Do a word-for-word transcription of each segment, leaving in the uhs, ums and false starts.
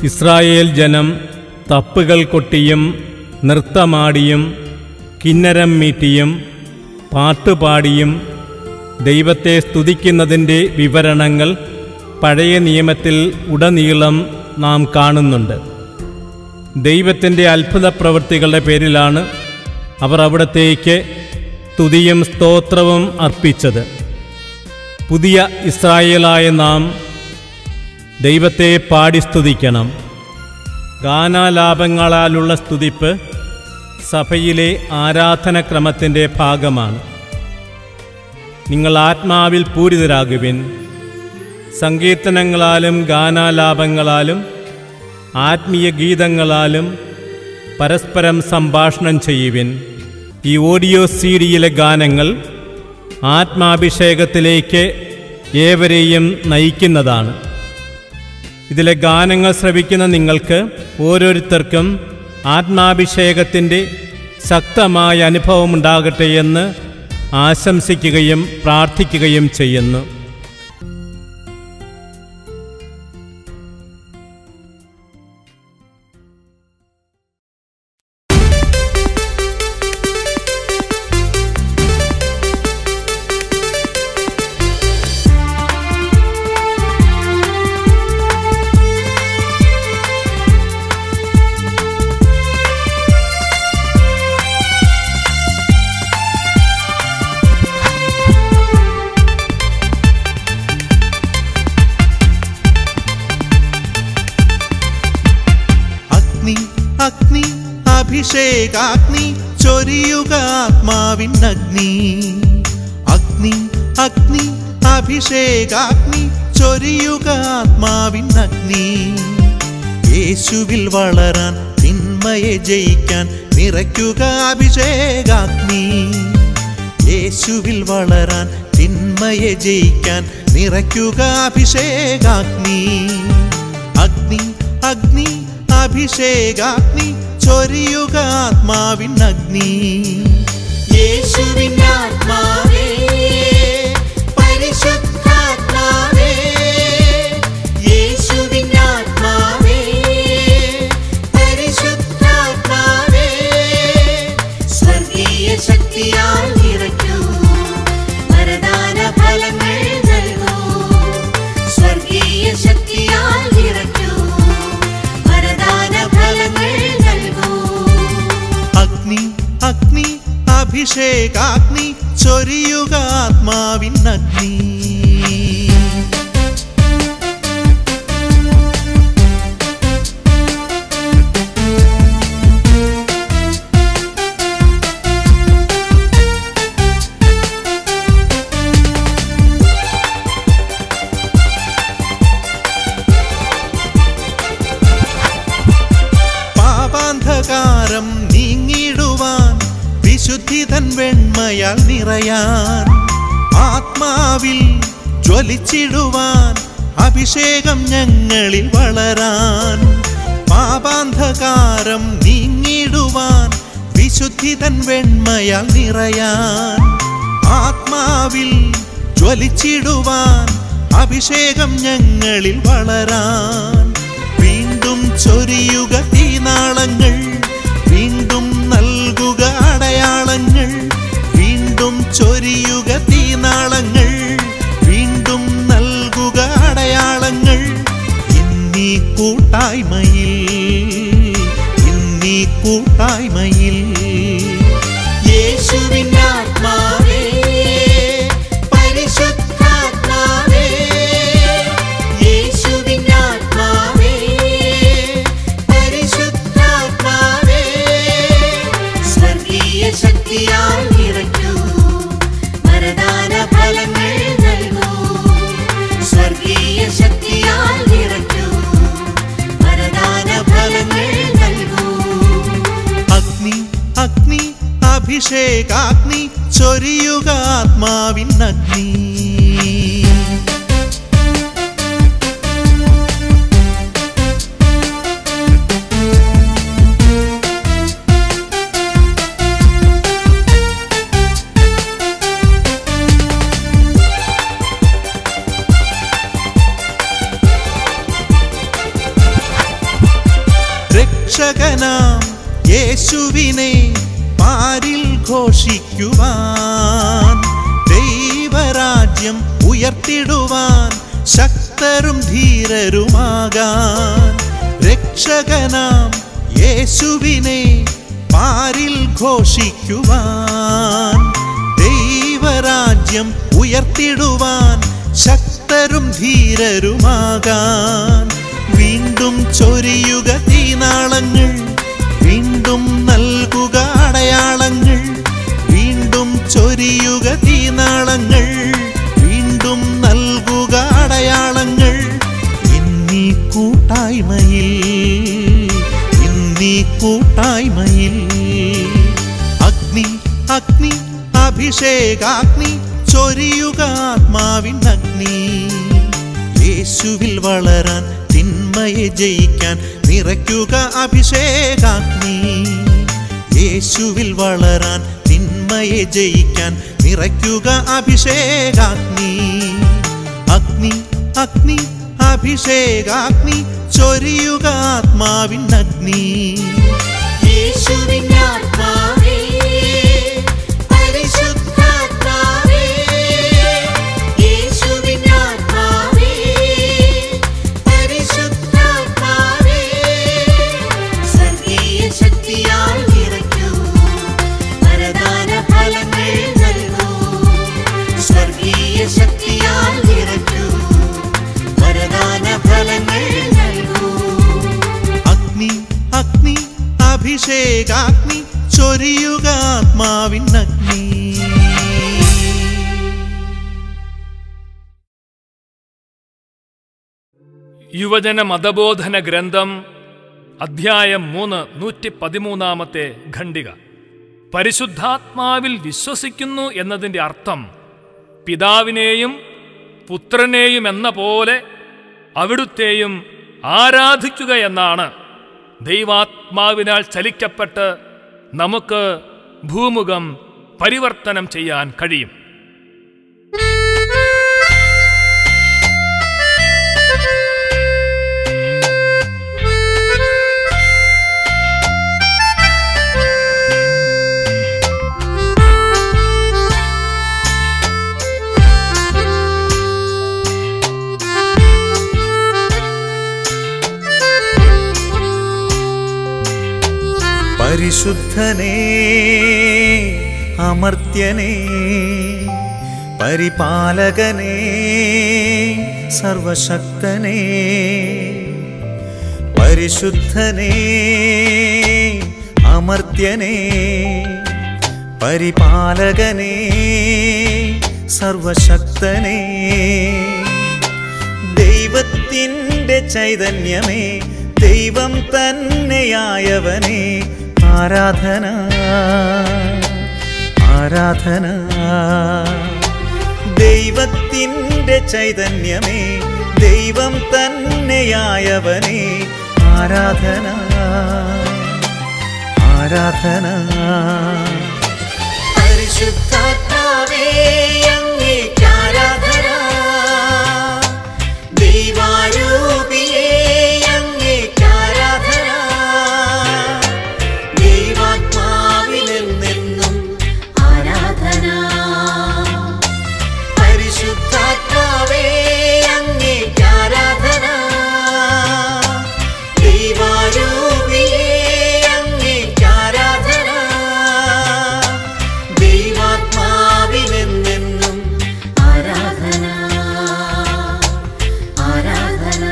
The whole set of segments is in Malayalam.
ഇസ്രായേൽ ജനം തപ്പുകൾ കൊട്ടിയും നൃത്തമാടിയും കിന്നരം മീട്ടിയും പാട്ടുപാടിയും ദൈവത്തെ സ്തുതിക്കുന്നതിൻ്റെ വിവരണങ്ങൾ പഴയ നിയമത്തിൽ ഉടനീളം നാം കാണുന്നുണ്ട്. ദൈവത്തിൻ്റെ അത്ഭുത പ്രവൃത്തികളുടെ പേരിലാണ് അവർ അവിടത്തേക്ക് സ്തുതിയും സ്തോത്രവും അർപ്പിച്ചത്. പുതിയ ഇസ്രായേലായ നാം ദൈവത്തെ പാടി സ്തുതിക്കണം. ഗാനാലാപങ്ങളാലുള്ള സ്തുതിപ്പ് സഭയിലെ ആരാധനക്രമത്തിൻ്റെ ഭാഗമാണ്. നിങ്ങൾ ആത്മാവിൽ പൂരിതരാകുവിൻ, സങ്കീർത്തനങ്ങളാലും ഗാനാലാപങ്ങളാലും ആത്മീയ ഗീതങ്ങളാലും പരസ്പരം സംഭാഷണം ചെയ്യുവിൻ. ഈ ഓഡിയോ സീഡിയിലെ ഗാനങ്ങൾ ആത്മാഭിഷേകത്തിലേക്ക് ഏവരെയും നയിക്കുന്നതാണ്. ഇതിലെ ഗാനങ്ങൾ ശ്രവിക്കുന്ന നിങ്ങൾക്ക് ഓരോരുത്തർക്കും ആത്മാഭിഷേകത്തിൻ്റെ ശക്തമായ അനുഭവമുണ്ടാകട്ടെ എന്ന് ആശംസിക്കുകയും പ്രാർത്ഥിക്കുകയും ചെയ്യുന്നു. അഭിഷേകാഗ്നി ചൊരിയുക ആത്മാവിനഗ്നി. അഗ്നി അഗ്നി അഭിഷേകാഗ്നി ചൊരിയുക ആത്മാവിനഗ്നി. യേശുവിൽ വളരാൻ തിന്മയെ ജയിക്കാൻ നിറയ്ക്കുക അഭിഷേകാഗ്നി. യേശുവിൽ വളരാൻ തിന്മയെ ജയിക്കാൻ നിറയ്ക്കുക അഭിഷേകാഗ്നി. അഗ്നി അഗ്നി അഭിഷേകാഗ്നി ചൊരിയുക ആത്മാവിനഗ്നി. യേശുവിൻ ആത്മാവേ പരിശുദ്ധാത്മാവേ, യേശുവിൻ ആത്മാവേ പരിശുദ്ധാത്മാവേ, സ്വർഗീയ ശക്തിയാൽ നിറയ്ക്കൂ, വരദാന ഫലങ്ങൾ നൽകൂ. സ്വർഗീയ ശക്തിയാൽ നിറയ്ക്കൂ, വരദാന ഫലങ്ങൾ നൽകൂ. അഗ്നി അഗ്നി അഭിഷേകാഗ്നി ചൊരിയുക ആത്മാവിനഗ്നി. പാപാന്ധകാരം നീങ്ങിടുവാൻ വിശുദ്ധിതൻ വെണ്മയാൽ നിറയാൻ ആത്മാവിൽ ജ്വലിച്ചിടുവാൻ അഭിഷേകം ഞങ്ങളിൽ വളരാൻ. പാപാന്ധകാരം നീങ്ങിടുവാൻ വിശുദ്ധിതൻ വെണ്മയാൽ നിറയാൻ ആത്മാവിൽ ജ്വലിച്ചിടുവാൻ അഭിഷേകം ഞങ്ങളിൽ വളരാൻ. വീണ്ടും ചൊരിയുക തീനാളങ്ങൾ, വീണ്ടും നൽകുക അടയാളങ്ങൾ. വീണ്ടും ചൊരിയുക തീനാളങ്ങൾ, വീണ്ടും നൽകുക അടയാളങ്ങൾ. ഇന്നീ കൂട്ടായ്മയിൽ ഇന്നീ കൂട്ടായ്മയിൽ യേശുവിൻ ആത്മാവേ പരിശുദ്ധാത്മാവേ, യേശുവിൻ ആത്മാവേ പരിശുദ്ധാത്മാവേ, സ്വർഗീയ ശക്തിയാൽ നിറയ്ക്കൂ, വരദാന ഫലങ്ങൾ നൽകൂ. സ്വർഗീയ ശക്തിയാൽ നിറയ്ക്കൂ, വരദാന ഫലങ്ങൾ നൽകൂ. അഗ്നി അഗ്നി അഭിഷേകാഗ്നി ചൊരിയുക ആത്മാവിനഗ്നി. രക്ഷകനാം യേശുവിനെ പാരിൽ ഘോഷിക്കുവാൻ, ദൈവരാജ്യം ഉയർത്തിടുവാൻ ശക്തരും ധീരരുമാകാൻ. രക്ഷകനാം യേശുവിനെ പാരിൽ ഘോഷിക്കുവാൻ, ദൈവരാജ്യം ഉയർത്തിടുവാൻ ശക്തരും ധീരരുമാകാൻ. വീണ്ടും ചൊരിയുക തീനാളങ്ങൾ, വീണ്ടും നൽകുക അടയാളങ്ങൾ. വീണ്ടും ചൊരിയുക തീനാളങ്ങൾ, വീണ്ടും നൽകുക അടയാളങ്ങൾ. ഇന്നീ കൂട്ടായ്മയിൽ, ഇന്നീ കൂട്ടായ്മയിൽ അഗ്നി അഗ്നി അഭിഷേകാഗ്നി ചൊരിയുക ആത്മാവിൻ അഗ്നി. യേശുവിൽ വളരാൻ തിന്മയെ ജയിക്കാൻ നിറയ്ക്കുക അഭിഷേകാഗ്നി. യേശുവിൽ വളരാൻ തിന്മയെ ജയിക്കാൻ നിറയ്ക്കുക അഭിഷേകാഗ്നി. അഗ്നി അഗ്നി അഭിഷേകാഗ്നി ചൊരിയുക ആത്മാവിൻ അഗ്നി. യേശുവിൻ ആത്മാവേ, പരിശുദ്ധാത്മാവേ, യേശുവിൻ ആത്മാവേ, പരിശുദ്ധാത്മാവേ, സ്വർഗീയ ശക്തിയാൽ നിറയ്ക്കൂ, വരദാന ഫലങ്ങൾ നൽകൂ. സ്വർഗീയ ശക്തിയാൽ നിറയ്ക്കൂ, വരദാന ഫലങ്ങൾ നൽകൂ. അഗ്നി അഗ്നി അഭിഷേകാഗ്നി ചൊരിയുക ആത്മാവിൻ അഗ്നി. യുവജന മതബോധന ഗ്രന്ഥം അധ്യായം മൂന്ന് നൂറ്റി പതിമൂന്നാമത്തെ ഖണ്ഡിക. പരിശുദ്ധാത്മാവിൽ വിശ്വസിക്കുന്നു എന്നതിൻ്റെ അർത്ഥം പിതാവിനെയും പുത്രനെയും എന്ന പോലെ അവിടുത്തെയും ആരാധിക്കുക എന്നാണ്. ദൈവാത്മാവിനാൽ ചലിക്കപ്പെട്ട് നമുക്ക് ഭൂമുഖം പരിവർത്തനം ചെയ്യാൻ കഴിയും. പരിശുദ്ധനേ അമർത്യനേ പരിപാലകനേ സർവശക്തനേ. പരിശുദ്ധനേ അമർത്യനേ പരിപാലകനേ സർവശക്തനേ. ദൈവത്തിൻ്റെ ചൈതന്യമേ, ദൈവം തന്നെയായവനേ, ആരാധന ആരാധന. ദൈവത്തിൻ്റെ ചൈതന്യമേ, ദൈവം തന്നെയായവനേ, ആരാധന ആരാധന. പരിശുദ്ധാത്മാവേ, അങ്ങേക്ക് ആരാധന. ദൈവാരൂപിയേ, അങ്ങേക്ക് ആരാധന. ദൈവാത്മാവിലെന്നെന്നും ആരാധന. പരിശുദ്ധാത്മാവേ, അങ്ങേക്ക് ആരാധന. ദൈവാരൂപിയേ, അങ്ങേക്ക് ആരാധന. ദൈവാത്മാവിലെന്നെന്നും ആരാധന ആരാധന.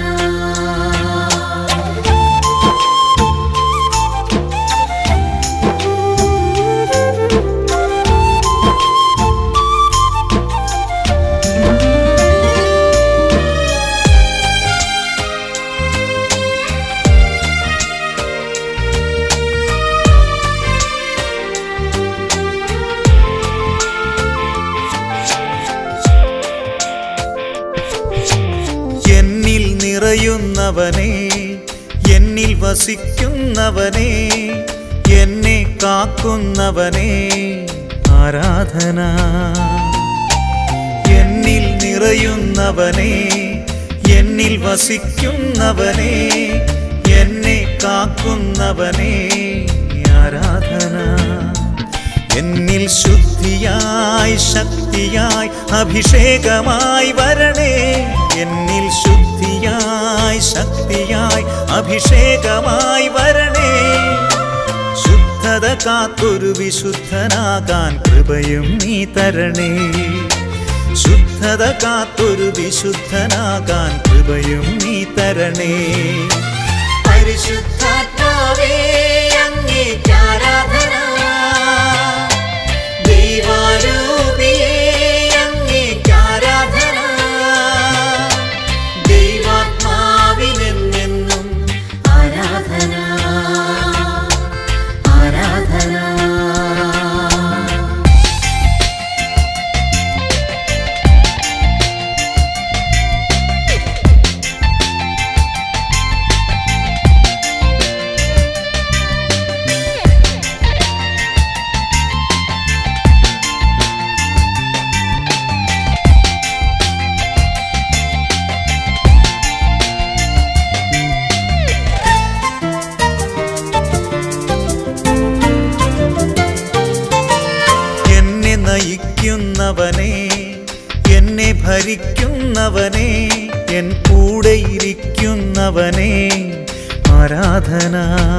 എന്നിൽ നിറയുന്നവനേ, എന്നിൽ വസിക്കുന്നവനേ, എന്നെ കാക്കുന്നവനേ, ആരാധന. എന്നിൽ നിറയുന്നവനേ, എന്നിൽ വസിക്കുന്നവനേ, എന്നെ കാക്കുന്നവനേ ആരാധന. എന്നിൽ ശുദ്ധിയായി ശക്തിയായി അഭിഷേകമായി വരണേ. എന്നിൽ ശുദ്ധിയായി ശക്തിയായി അഭിഷേകമായി വരണേ. ശുദ്ധത കാത്തൊരു വിശുദ്ധനാകാൻ കൃപയും നീ തരണേ. ശുദ്ധത കാത്തൊരു വിശുദ്ധനാകാൻ കൃപയും നീ തരണേ. പരിശുദ്ധാത്മാവേ അങ്ങേക്ക് ആരാധന. ദൈവാരൂപിയേ അങ്ങേക്ക് ആരാധന. ദൈവാത്മാവിനെന്നെന്നും ആരാധന ആരാധന. നയിക്കുന്നവനേ എന്നെ ഭരിക്കുന്നവനേ എൻ കൂടെ ഇരിക്കുന്നവനേ ആരാധന.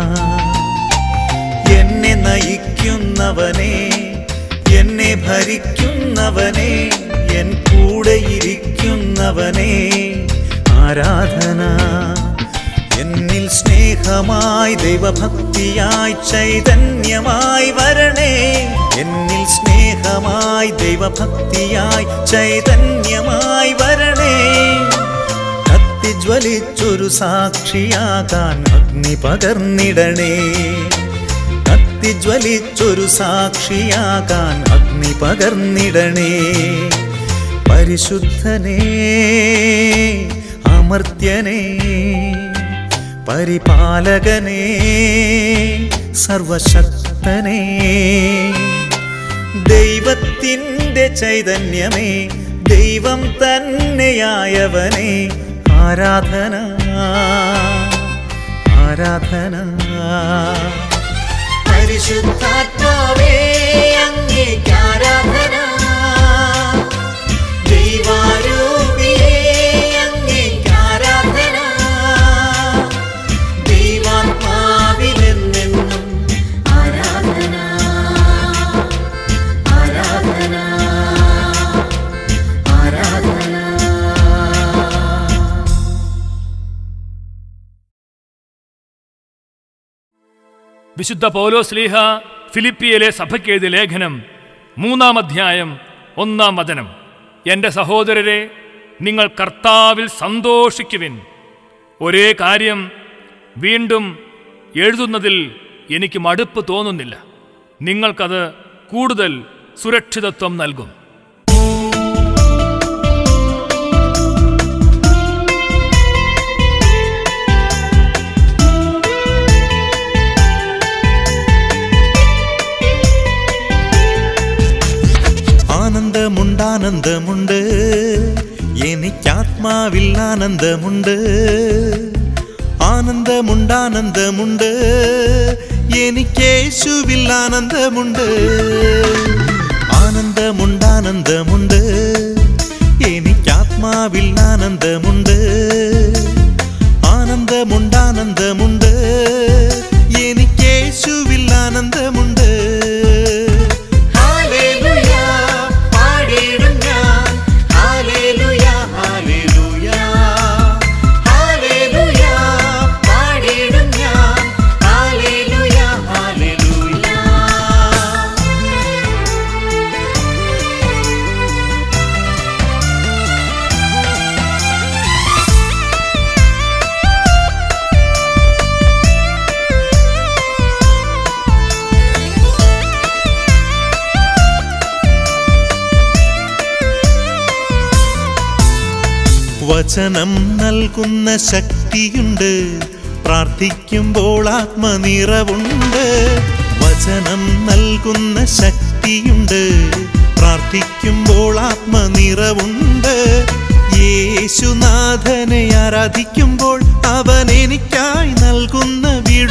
എന്നെ നയിക്കുന്നവനേ എന്നെ ഭരിക്കുന്നവനേ എൻ കൂടെ ഇരിക്കുന്നവനേ ആരാധന. എന്നിൽ സ്നേഹമായി ദൈവഭക്തിയായി ചൈതന്യമായി വരണേ. എന്നിൽ സ്നേഹമായി ദൈവഭക്തിയായി ചൈതന്യമായി വരണേ. കത്തിജ്വലിച്ചൊരു സാക്ഷിയാകാൻ അഗ്നി പകർന്നിടണേ. കത്തിജ്വലിച്ചൊരു സാക്ഷിയാകാൻ അഗ്നി പകർന്നിടണേ. പരിശുദ്ധനേ അമർത്യനേ പരിപാലകനേ സർവശക്തനേ. ദൈവത്തിൻ്റെ ചൈതന്യമേ ദൈവം തന്നെയായവനേ ആരാധന ആരാധന. പരിശുദ്ധാത്മാവേ അങ്ങേക്ക് ആരാധന. ദൈവാരൂപിയേ അങ്ങേക്ക് ആരാധന. ദൈവാത്മാവിനെന്നെന്നും ആരാധന ആരാധന ആരാധന. വിശുദ്ധ പൗലോസ്ലീഹ ഫിലിപ്പിയിലെ സഭയ്ക്ക് എഴുതിയ ലേഖനം മൂന്നാം അധ്യായം ഒന്നാം വചനം. എൻ്റെ സഹോദരരെ, നിങ്ങൾ കർത്താവിൽ സന്തോഷിക്കുവിൻ. ഒരേ കാര്യം വീണ്ടും എഴുതുന്നതിൽ എനിക്ക് മടുപ്പ് തോന്നുന്നില്ല. നിങ്ങൾക്കത് കൂടുതൽ സുരക്ഷിതത്വം നൽകും. ആനന്ദമുണ്ടാനന്ദമുണ്ട് എനിക്കാത്മാവിൽ ആനന്ദമുണ്ട്. ആനന്ദമുണ്ടാനന്ദമുണ്ട് എനിക്കേശുവിൽ ആനന്ദമുണ്ട്. ആനന്ദമുണ്ടാനന്ദമുണ്ട് എനിക്കാത്മാവിൽ ആനന്ദമുണ്ട്. ആനന്ദമുണ്ടാനന്ദമുണ്ട് എനിക്കേശുവിൽ ആനന്ദമുണ്ട്. വചനം നൽകുന്ന ശക്തിയുണ്ട്, പ്രാർത്ഥിക്കുമ്പോൾ ആത്മനിറവുണ്ട്. വചനം നൽകുന്ന ശക്തിയുണ്ട്, പ്രാർത്ഥിക്കുമ്പോൾ ആത്മനിറവുണ്ട്. യേശുനാഥനെ ആരാധിക്കുമ്പോൾ അവൻ എനിക്കായി നൽകുന്ന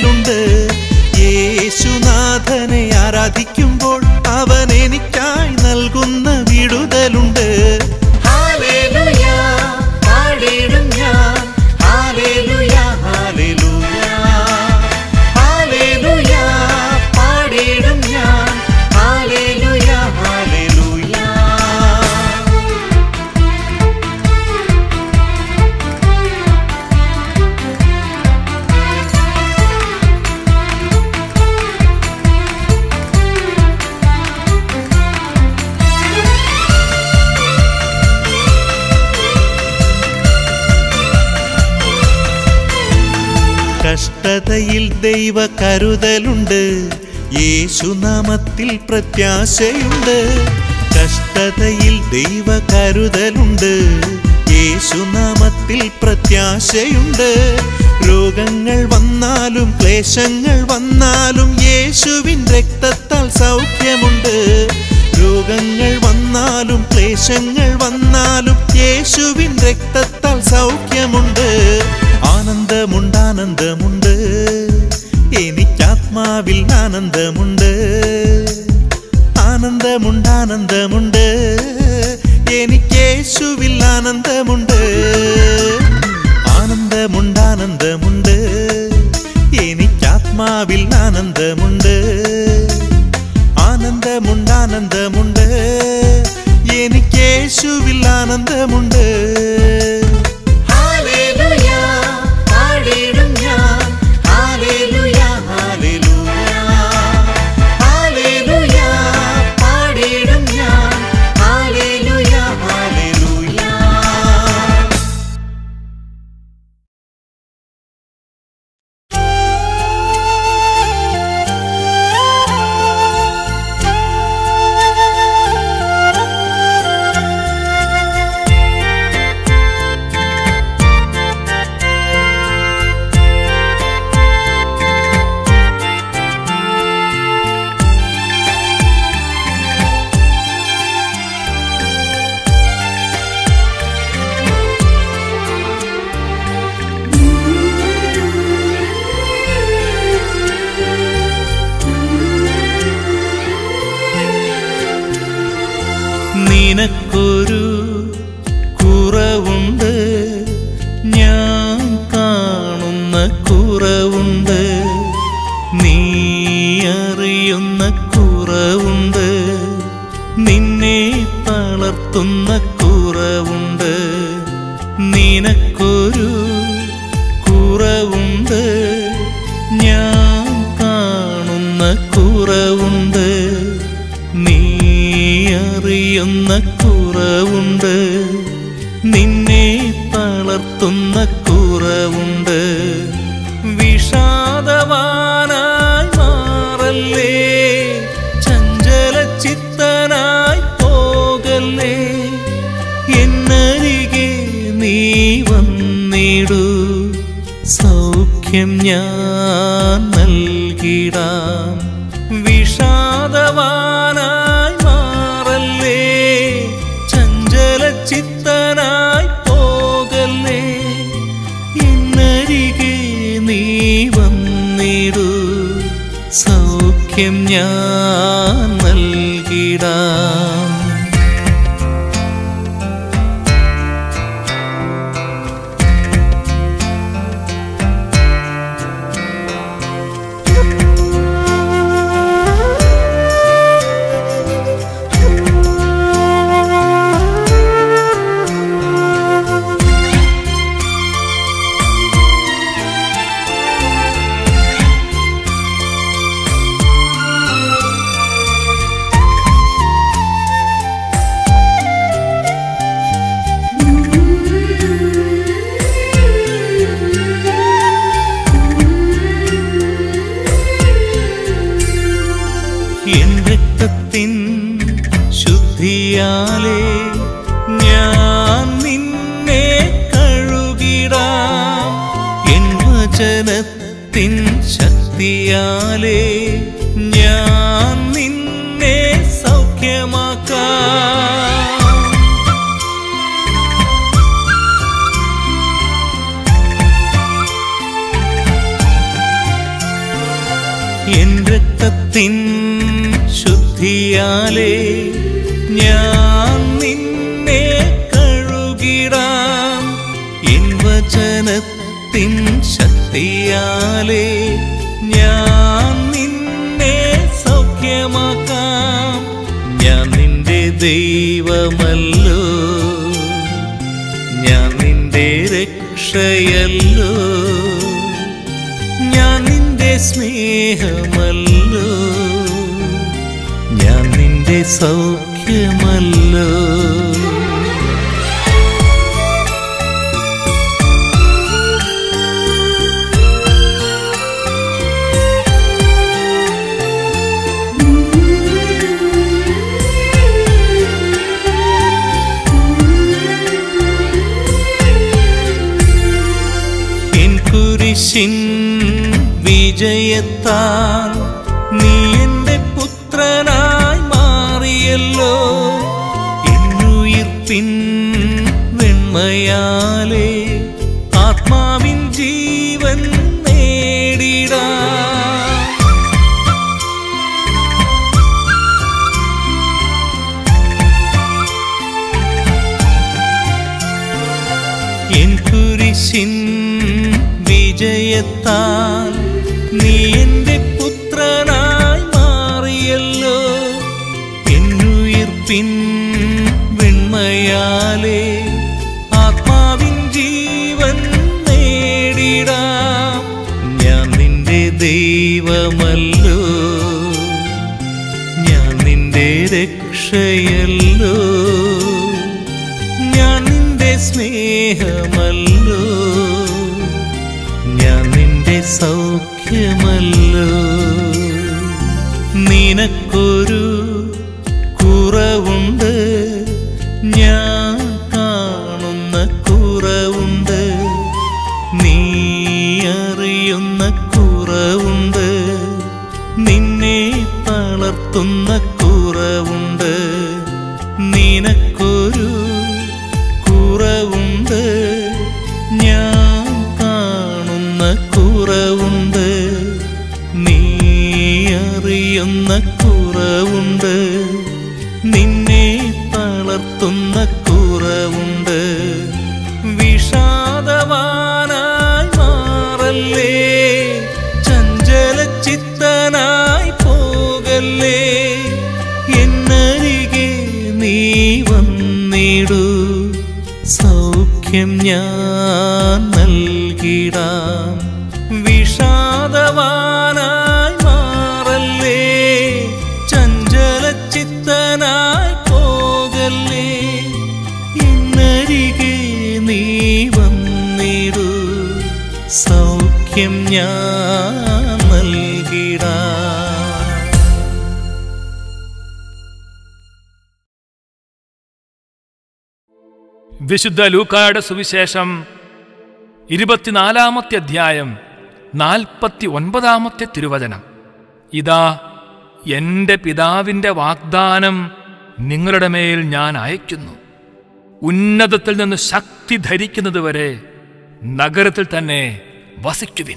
വിടുതലുണ്ട്. യേശുനാഥനെ ആരാധിക്കുമ്പോൾ അവൻ എനിക്കായി നൽകുന്ന വിടുതലുണ്ട്. ഹല്ലേലൂയ പാടിടും ഞാൻ, ഹല്ലേലൂയ ഹല്ലേലൂയ ഹല്ലേലൂയ പാടിടും ഞാൻ, ഹല്ലേലൂയ ഹല്ലേലൂയ. കഷ്ടതയിൽ ദൈവ കരുതലുണ്ട്, യേശുനാമത്തിൽ പ്രത്യാശയുണ്ട്. കഷ്ടതയിൽ ദൈവ കരുതലുണ്ട്, യേശുനാമത്തിൽ പ്രത്യാശയുണ്ട്. രോഗങ്ങൾ വന്നാലും ക്ലേശങ്ങൾ വന്നാലും യേശുവിൻ രക്തത്താൽ സൗഖ്യമുണ്ട്. രോഗങ്ങൾ വന്നാലും ക്ലേശങ്ങൾ വന്നാലും യേശുവിൻ രക്തത്താൽ സൗഖ്യമുണ്ട്. ആനന്ദമുണ്ട് ആനന്ദമുണ്ട് എനിക്കാത്മാവിൽ ആനന്ദമുണ്ട്. ആനന്ദമുണ്ട് ആനന്ദമുണ്ട് എനിക്ക് യേശുവിൽ ആനന്ദമുണ്ട്. ആനന്ദമുണ്ട് ആനന്ദമുണ്ട് എനിക്കാത്മാവിൽ ആനന്ദമുണ്ട്. ആനന്ദമുണ്ട് ആനന്ദമുണ്ട് എനിക്ക് യേശുവിൽ ആനന്ദമുണ്ട്. ഹല്ലേലൂയ പാടിടും ഞാൻ, ഹല്ലേലൂയ ഹല്ലേലൂയ ഹല്ലേലൂയ പാടിടും ഞാൻ, ഹല്ലേലൂയ ഹല്ലേലൂയ. നിനക്കൊരു കുറവുണ്ട്, ഞാൻ കാണുന്ന കുറവുണ്ട്. നീ അറിയുന്ന കുറവുണ്ട്, നിന്നെ തളർത്തുന്ന കുറവുണ്ട്. നിനക്കൊരു കുറവുണ്ട്, ഞാൻ കാണുന്ന കുറവുണ്ട്. നീ അറിയുന്ന കുറവുണ്ട്, നിന്നെ തളർത്തുന്ന കുറവുണ്ട്. വിഷാദവാനായി മാറല്ലേ, ചഞ്ചലചിത്തനായി പോകല്ലേ. എന്നരികെ നീ വന്നിടൂ, സൗഖ്യം ഞാൻ നൽകിടാം. വിഷാദവാനായി മാറല്ലേ, ചഞ്ചലചിത്തനായി പോകല്ലേ. എന്നരികെ നീ വന്നിടൂ, സൗഖ്യം ഞാൻ നൽകിടാം. ശുദ്ധിയാലേ ഞാൻ നിന്നെ കഴുകിടാം. എൻ വചനത്തിൻ ശക്തിയാലേ ഞാൻ നിന്നെ സൗഖ്യമാക്കാം. എൻ രക്തത്തിൻ ശുദ്ധിയാലേ ഞാൻ നിന്നെ കഴുകിടാം. എൻ വചനത്തിൻ ശക്തിയാലേ ഞാൻ നിന്നെ സൗഖ്യമാക്കാം. ഞാൻ നിന്റെ ദൈവമല്ലോ, ഞാൻ നിന്റെ രക്ഷയല്ലോ, ഞാൻ നിന്റെ സ്നേഹമല്ലോ, ഞാൻ നിന്റെ സൗഖ്യമല്ലോ. കുരിശിൻ വിജയത്താൽ നീ എൻ്റെ പുത്രനായി മാറിയല്ലോ. എന്നുയിർപ്പിൻ വെണ്മയാലേ ആത്മാവിൻ ജീവൻ നേടിടാം. എൻ കുരിശിൻ വിജയത്താൽ നീ എൻ്റെ പുത്രനായി മാറിയല്ലോ. എന്നുയിർപ്പിൻ വെണ്മയാലേ ആത്മാവിൻ ജീവൻ നേടിടാം. ഞാൻ നിന്റെ ദൈവമല്ലോ, ഞാൻ നിന്റെ രക്ഷയല്ലോ, ഞാൻ നിന്റെ സ്നേഹമല്ലോ, ഞാൻ നിന്റെ സൗഖ്യമല്ലോ. നിനക്കൊരു കുറവുണ്ട്, ഞാൻ കാണുന്ന കുറവുണ്ട്. നീ അറിയുന്ന കുറവുണ്ട്, നിന്നെ തളർത്തുന്ന കുറവുണ്ട്. നിനക്കൊരു കുറവുണ്ട്, ഞാൻ കാണുന്ന കുറവുണ്ട്. നീ അറിയുന്ന കുറവുണ്ട്, നിന്നെ തളർത്തുന്ന കുറവുണ്ട്. വിഷാദവാനായി മാറല്ലേ, ചഞ്ചലചിത്തനായി പോകല്ലേ. എന്നരികെ നീ വന്നിടൂ, സൗഖ്യം ഞാൻ നൽകിടാം. വിഷാദവാനായി മാറല്ലേ, ചഞ്ചലചിത്തനായി പോകല്ലേ. എന്നരികെ നീ വന്നിടൂ, സൗഖ്യം ഞാൻ നൽകിടാം. വിശുദ്ധ ലൂക്കായുടെ സുവിശേഷം ഇരുപത്തിനാലാമത്തെ അധ്യായം നാൽപ്പത്തി ഒൻപതാമത്തെ തിരുവചനം. ഇതാ എൻ്റെ പിതാവിൻ്റെ വാഗ്ദാനം നിങ്ങളുടെ മേൽ ഞാൻ അയക്കുന്നു. ഉന്നതത്തിൽ നിന്ന് ശക്തി ധരിക്കുന്നതുവരെ നഗരത്തിൽ തന്നെ വസിക്കുവിൻ.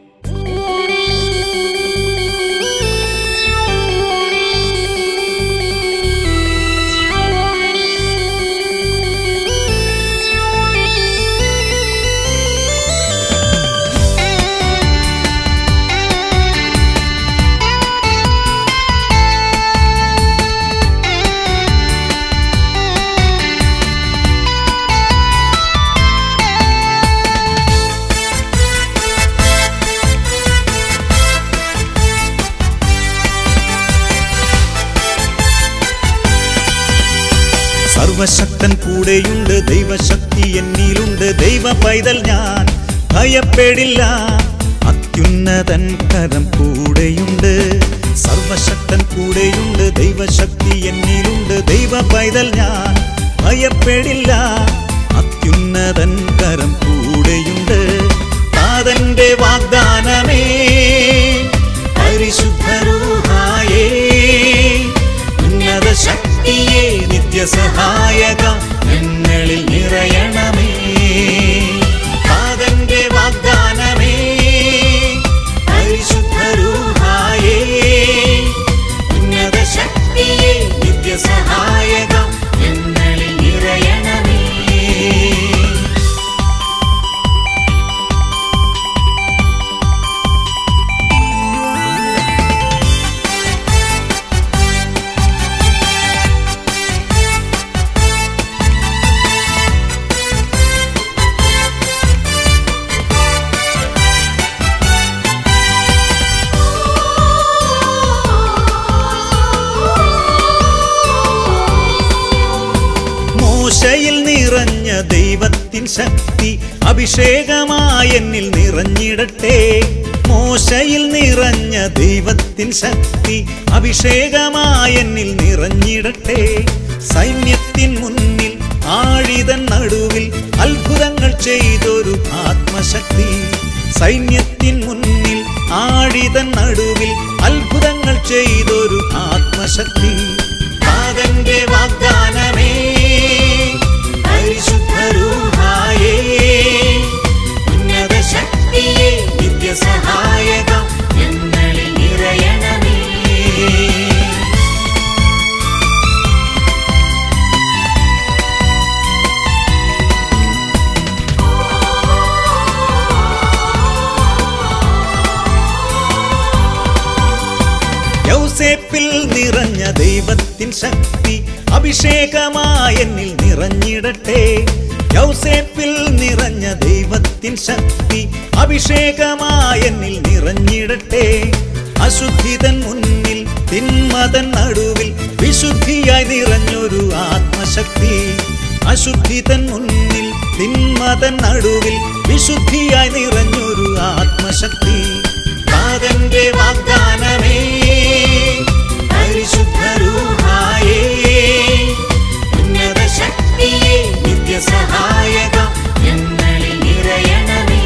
സർവശക്തൻ കൂടെയുണ്ട്, ദൈവശക്തി എന്നിലുണ്ട്. ദൈവ പൈതൽ ഞാൻ ഭയപ്പെടില്ല, അത്യുന്നതൻ കരം കൂടെയുണ്ട്. സർവശക്തൻ കൂടെയുണ്ട്, ദൈവശക്തി എന്നിലുണ്ട്. ദൈവ പൈതൽ ഞാൻ ഭയപ്പെടില്ല, അത്യുന്നതൻ കരം കൂടെയുണ്ട്. താതന്റെ വാഗ്ദാനമേ, പരിശുദ്ധ റൂഹായേ, ഉന്നത ശക്തിയെ നിത്യസഹായക ഞങ്ങളിൽ നിറയണമേ. താതന്റെ വാഗ്ദാനമേ, പരിശുദ്ധ റൂഹായേ, ദൈവത്തിൻ ശക്തി അഭിഷേകമായി എന്നിൽ നിറഞ്ഞിടട്ടെ. മോശയിൽ നിറഞ്ഞ ദൈവത്തിൻ ശക്തി അഭിഷേകമായി എന്നിൽ നിറഞ്ഞിടട്ടെ. സൈന്യത്തിൻ മുന്നിൽ ആഴിതൻ നടുവിൽ അത്ഭുതങ്ങൾ ചെയ്തൊരു ആത്മശക്തി. സൈന്യത്തിൻ മുന്നിൽ ആഴിതൻ നടുവിൽ അത്ഭുതങ്ങൾ ചെയ്തൊരു ആത്മശക്തി. നാഥന്റെ വാഗ്ദാനമേ പരിശുദ്ധ റൂഹായേ, ഉന്നത ശക്തിയേ നിത്യസഹായക ഞങ്ങളിൽ നിറയണമേ. യൗസേപ്പിൽ നിറഞ്ഞ ദൈവത്തിൻ ശക്തി അഭിഷേകമായി എന്നിൽ നിറഞ്ഞിടട്ടെ. യൗസേപ്പിൽ നിറഞ്ഞ ദൈവത്തിൻ ശക്തി അഭിഷേകമായി എന്നിൽ നിറഞ്ഞിടട്ടെ. അശുദ്ധിതൻ മുന്നിൽ തിന്മതൻ നടുവിൽ വിശുദ്ധിയായി നിറഞ്ഞൊരു ആത്മശക്തി. അശുദ്ധിതൻ മുന്നിൽ തിന്മതൻ നടുവിൽ വിശുദ്ധിയായി നിറഞ്ഞൊരു ആത്മശക്തി. നാഥന്റെ വാഗ്ദാനമേ പരിശുദ്ധ റൂഹായേ, ഉന്നത ശക്തിയേ നിത്യസഹായക ഞങ്ങളിൽ നിറയണമേ.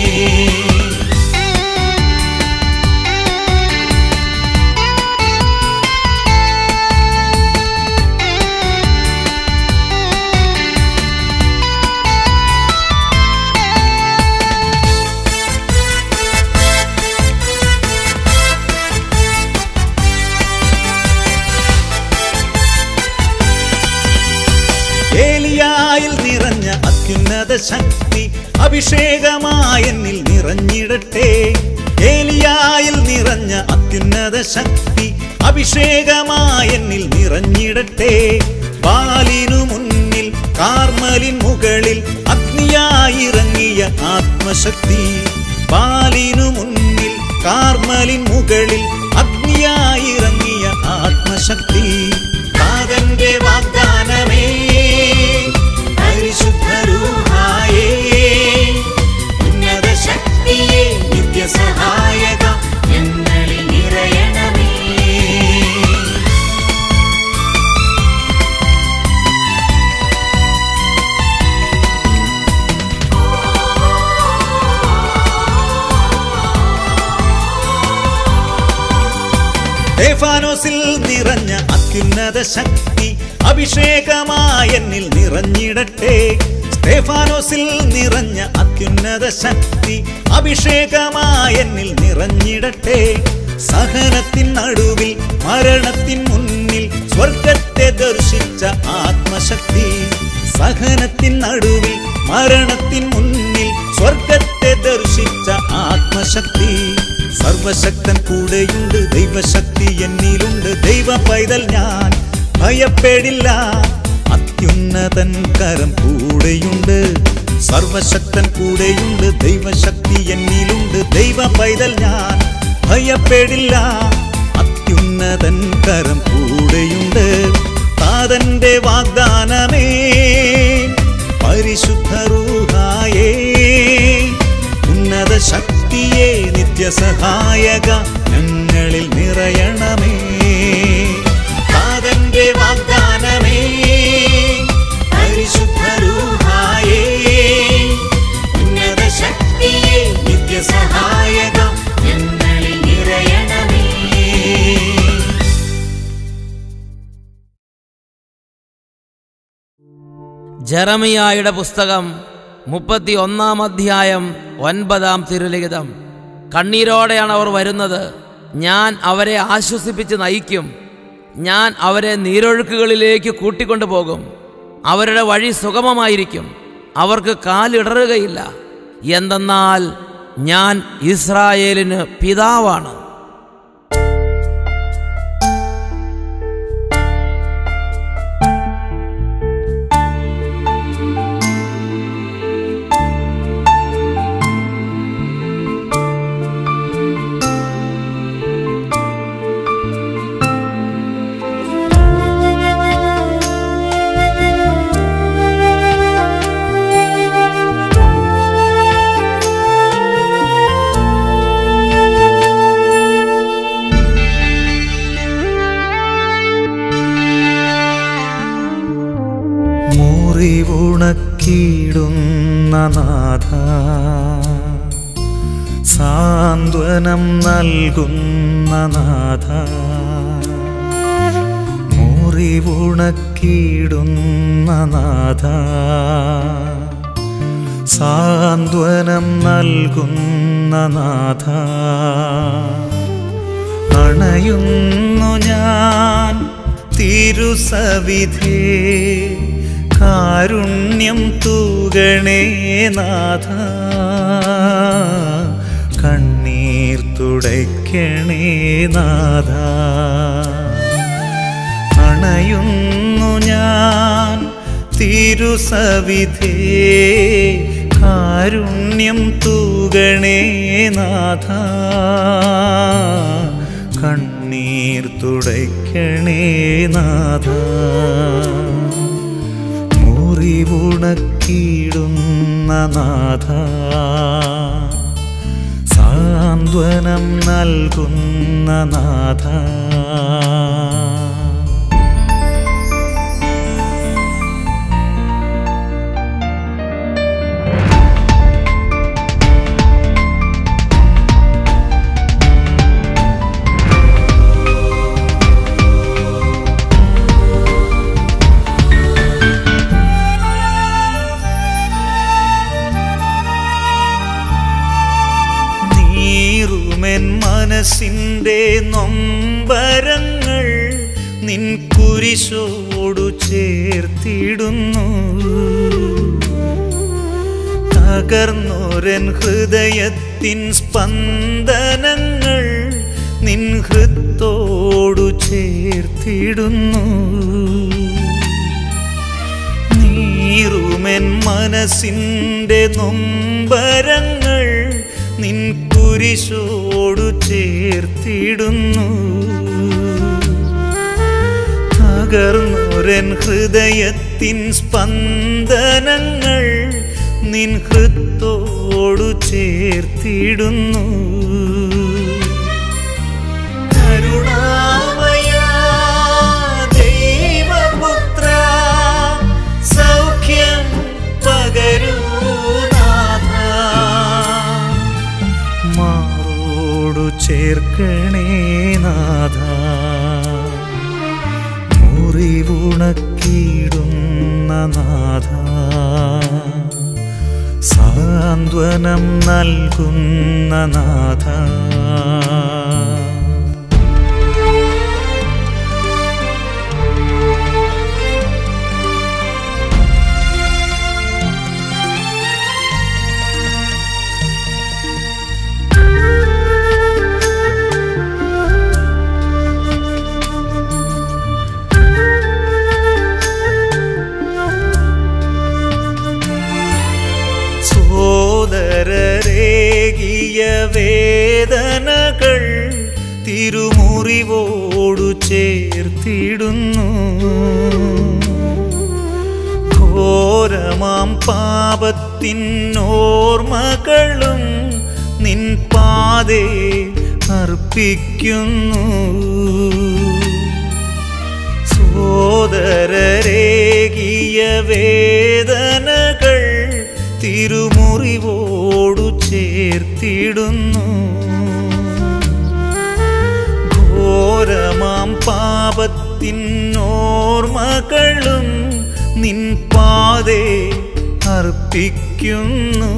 ഏലിയായിൽ നിറഞ്ഞ അത്യുന്നത ശക്തി അഭിഷേകമായി എന്നിൽ നിറഞ്ഞിടട്ടെ. ഏലിയായിൽ നിറഞ്ഞ അത്യുന്നത ശക്തി അഭിഷേകമായി എന്നിൽ നിറഞ്ഞിടട്ടെ. ബാലിനു മുന്നിൽ കാർമലിൻ മുകളിൽ അഗ്നിയായി ഇറങ്ങിയ ആത്മശക്തി. ബാലിനു മുന്നിൽ കാർമലിൻ മുകളിൽ അഗ്നിയായി ഇറങ്ങിയ ആത്മശക്തി. നാഥന്റെ വാഗ്ദാനമേ പരിശുദ്ധ റൂഹായേ, ഉന്നത ശക്തിയേ നിത്യസഹായക ഞങ്ങളിൽ നിറയണമേ. സ്തെഫാനോസിൽ നിറഞ്ഞ അത്യുന്നത ശക്തി അഭിഷേകമായി എന്നിൽ നിറഞ്ഞിടട്ടെ. സ്തെഫാനോസിൽ നിറഞ്ഞ അത്യുന്നത ശക്തി അഭിഷേകമായി എന്നിൽ നിറഞ്ഞിടട്ടെ. സഹനത്തിൻ നടുവിൽ മരണത്തിൻ മുന്നിൽ സ്വർഗത്തെ ദർശിച്ച ആത്മശക്തി. സഹനത്തിൻ നടുവിൽ മരണത്തിൻ മുന്നിൽ സ്വർഗത്തെ ദർശിച്ച ആത്മശക്തി. സർവശക്തൻ കൂടെയുണ്ട്, ദൈവശക്തി എന്നിലുണ്ട്. ദൈവ പൈതൽ ഞാൻ ഭയപ്പെടില്ല, അത്യുന്നതൻ കരം കൂടെയുണ്ട്. സർവശക്തൻ കൂടെയുണ്ട്, ദൈവശക്തി എന്നിലുണ്ട്. ദൈവ പൈതൽ ഞാൻ ഭയപ്പെടില്ല, അത്യുന്നതൻ കരം കൂടെയുണ്ട്. താതന്റെ വാഗ്ദാനമേ പരിശുദ്ധ റൂഹായേ, ഉന്നത ശക്തിയേ നിത്യസഹായക ഞങ്ങളിൽ നിറയണമേ. താതന്റെ വാഗ്ദാനമേ പരിശുദ്ധ റൂഹായേ, ഉന്നത ശക്തിയേ നിത്യസഹായക ഞങ്ങളിൽ നിറയണമേ. ജെറമിയായുടെ പുസ്തകം മുപ്പത്തി ഒന്നാം അധ്യായം ഒൻപതാം തിരുലിഖിതം. കണ്ണീരോടെയാണ് അവർ വരുന്നത്. ഞാൻ അവരെ ആശ്വസിപ്പിച്ച് നയിക്കും. ഞാൻ അവരെ നീരൊഴുക്കുകളിലേക്ക് കൂട്ടിക്കൊണ്ടുപോകും. അവരുടെ വഴി സുഗമമായിരിക്കും, അവർക്ക് കാലിടറുകയില്ല. എന്തെന്നാൽ ഞാൻ ഇസ്രായേലിന് പിതാവാണ്. നാഥ, സാന്ത്വനം നൽകുന്ന നാഥ, മുറിവുണക്കിടുന്ന നാഥ, സാന്ത്വനം നൽകുന്ന നാഥ, അണയുന്നു ഞാൻ തിരുസവിധേ, കാരുണ്യം തൂകണേ നാഥ, കണ്ണീർ തുടയ്ക്കണേ നാഥ. അണയുന്നു ഞാൻ തിരുസവിധേ, കാരുണ്യം തൂകണേ നാഥ, കണ്ണീർ തുടയ്ക്കണേ നാഥ. മുറിവുണക്കിടുന്ന നാഥ, സാന്ത്വനം നൽകുന്ന നാഥ. മനസ്സിൻ്റെ നൊമ്പരങ്ങൾ നിൻ കുരിശോടു ചേർത്തിടുന്നു, തകർന്നോരൻ ഹൃദയത്തിൻ സ്പന്ദനങ്ങൾ നിൻ ഹൃത്തോടു ചേർത്തിടുന്നു. നീറുമെൻ മനസ്സിൻ്റെ നൊമ്പരങ്ങൾ നിൻ കുരിശോടു ചേർത്തിടുന്നു, തകർന്നോരൻ ഹൃദയത്തിൻ സ്പന്ദനങ്ങൾ നിൻ ഹൃത്തോടു ചേർത്തിടുന്നു. കരുണാമയാ ദൈവപുത്ര, സൗഖ്യം പകരൂ നാഥ, മാറോടു ചേർക്കണേ നാഥ. മുറിവുണക്കിടുന്ന നാഥ, സാന്ത്വനം നൽകുന്ന നാഥ. സോദരരേകിയ വേദനകൾ തിരുമുറിവോടു ചേർത്തിടുന്നു, ഘോരമാം പാപത്തിൻ ഓർമ്മകളും നിൻ പാതേ അർപ്പിക്കുന്നു. സോദരരേകിയ വേദനകൾ തിരുമുറിവോടു ചേർത്തിടുന്നു, ഘോരമാം പാപത്തിൻ ഓർമ്മകളും നിൻ പാതേ അർപ്പിക്കുന്നു.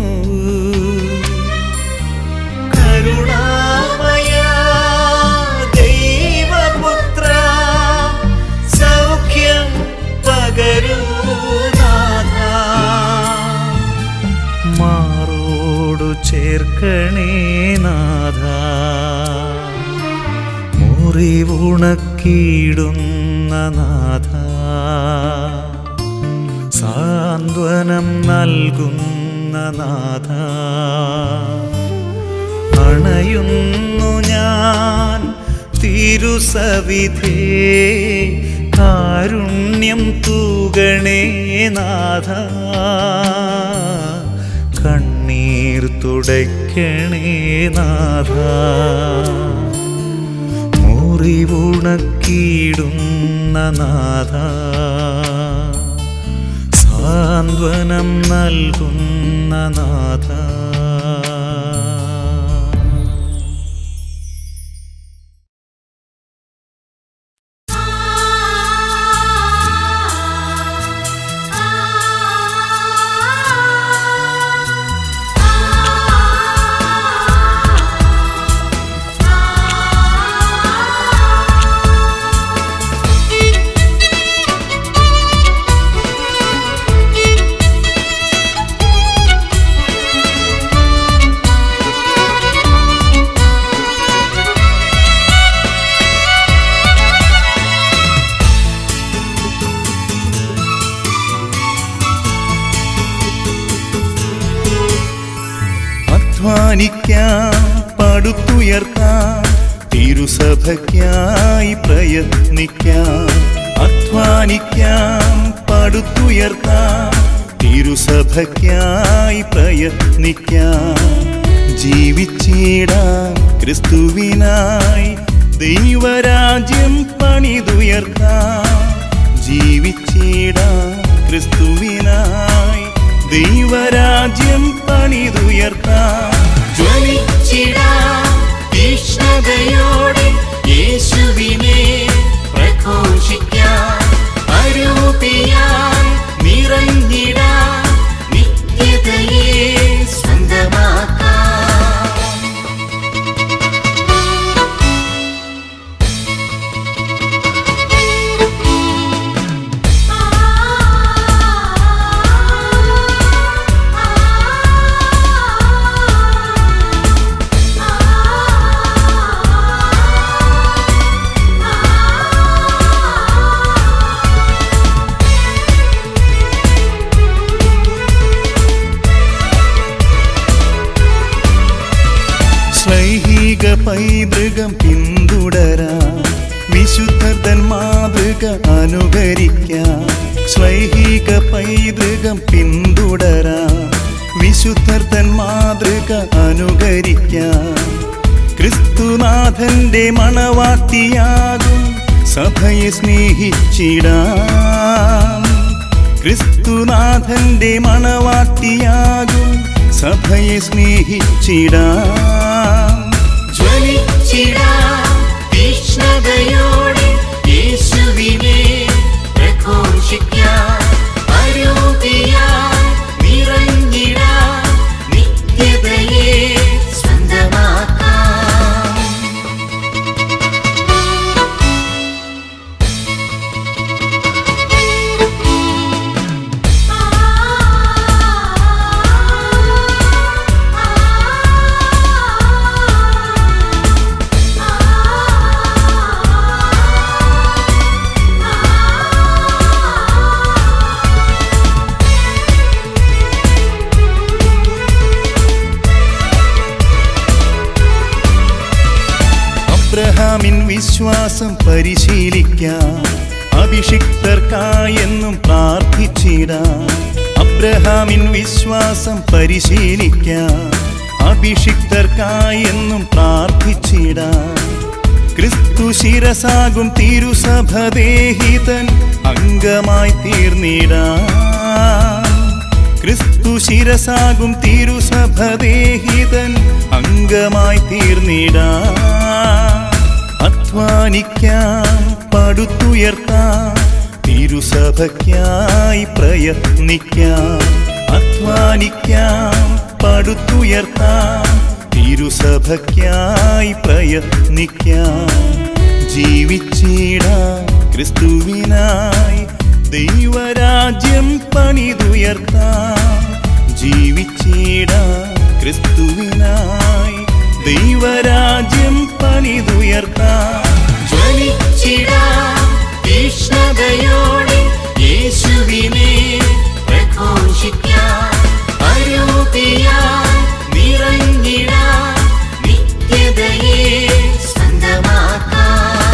കരുണാമയാ ദൈവപുത്ര, സൗഖ്യം പകരൂ നാഥ, മാറോടു ചേർക്കണേ നാഥ. മുറിവുണക്കിടുന്ന നാഥ, സാന്ത്വനം നൽകുന്ന നാഥ, അണയുന്നു ഞാൻ തിരുസവിധേ, കാരുണ്യം തൂകണേ നാഥ, കണ്ണീർ തുടയ്ക്കണേ നാഥ. മുറിവുണക്കിടുന്ന നാഥ, സാന്ത്വനം നൽകുന്ന നാഥ. അധ്വാനിക്കാം, പടുത്തുയർത്താം, തിരുസഭയ്ക്കായി പ്രയത്നിക്കാം. അധ്വാനിക്കാം, പടുത്തുയർത്താം, തിരുസഭയ്ക്കായി പ്രയത്നിക്കാം. ജീവിച്ചിടാം ക്രിസ്തുവിനായി, ദൈവരാജ്യം പണിതുയർത്താം. ജീവിച്ചിടാം ക്രിസ്തുവിനായി, ദൈവരാജ്യം പണിതുയർത്താം. ജ്വലിച്ചിടാം തീക്ഷ്ണതയോടെ യേശുവിനെ പ്രഘോഷിക്കാം. അരൂപിയായി നിറഞ്ഞിടാം, നിത്യതയെ സ്വന്തമാക്കാം. ശ്ലൈഹിക പൈതൃകം പിന്തുടരാം, വിശുദ്ധർ തൻ മാതൃക അനുകരിക്കാം. ശ്ലൈഹിക പൈതൃകം പിന്തുടരാം, വിശുദ്ധർ തൻ മാതൃക അനുകരിക്കാം. ക്രിസ്തുനാഥന്റെ മണവാട്ടിയാകും സഭയെ സ്നേഹിച്ചിടാം. ക്രിസ്തുനാഥന്റെ മണവാട്ടിയാകും സഭയെ സ്നേഹിച്ചിടാം. ജ്വലിച്ചിടാം തീക്ഷ്ണതയോടെ യേശുവിനെ പ്രഘോഷിക്കാം. അരൂപിയായി നിറഞ്ഞിടാം, നിത്യതയെ സ്വന്തമാക്കാം. അബ്രഹാമിൻ വിശ്വാസം പരിശീലിക്കാം, അഭിഷിക്തർക്കായെന്നും പ്രാർത്ഥിച്ചിടാം. അബ്രഹാമിൻ വിശ്വാസം പരിശീലിക്കാം, അഭിഷിക്തർക്കായെന്നും പ്രാർത്ഥിച്ചിടാം. ക്രിസ്തു ശിരസാകും തിരുസഭദേഹിതൻ അംഗമായി തീർന്നിടാം. ക്രിസ്തു ശിരസാകും തിരുസഭദേഹിതൻ അംഗമായി തീർന്നിടാം. അധ്വാനിക്കാം, പടുത്തുയർത്താം, തിരുസഭയ്ക്കായി പ്രയത്നിക്കാം. അധ്വാനിക്കാം, പടുത്തുയർത്താം, തിരുസഭയ്ക്കായി പ്രയത്നിക്കാം. ജീവിച്ചിടാം ക്രിസ്തുവിനായി, ദൈവരാജ്യം പണിതുയർത്താം. ജീവിച്ചിടാം ക്രിസ്തുവിനായി, ദൈവരാജ്യം പണിതുയർത്താം. ജ്വലിച്ചിടാം തീക്ഷ്ണതയോടെ യേശുവിനെ പ്രഘോഷിക്കാം. അരൂപിയായി നിറഞ്ഞിടാം, നിത്യതയെ സ്വന്തമാക്കാം.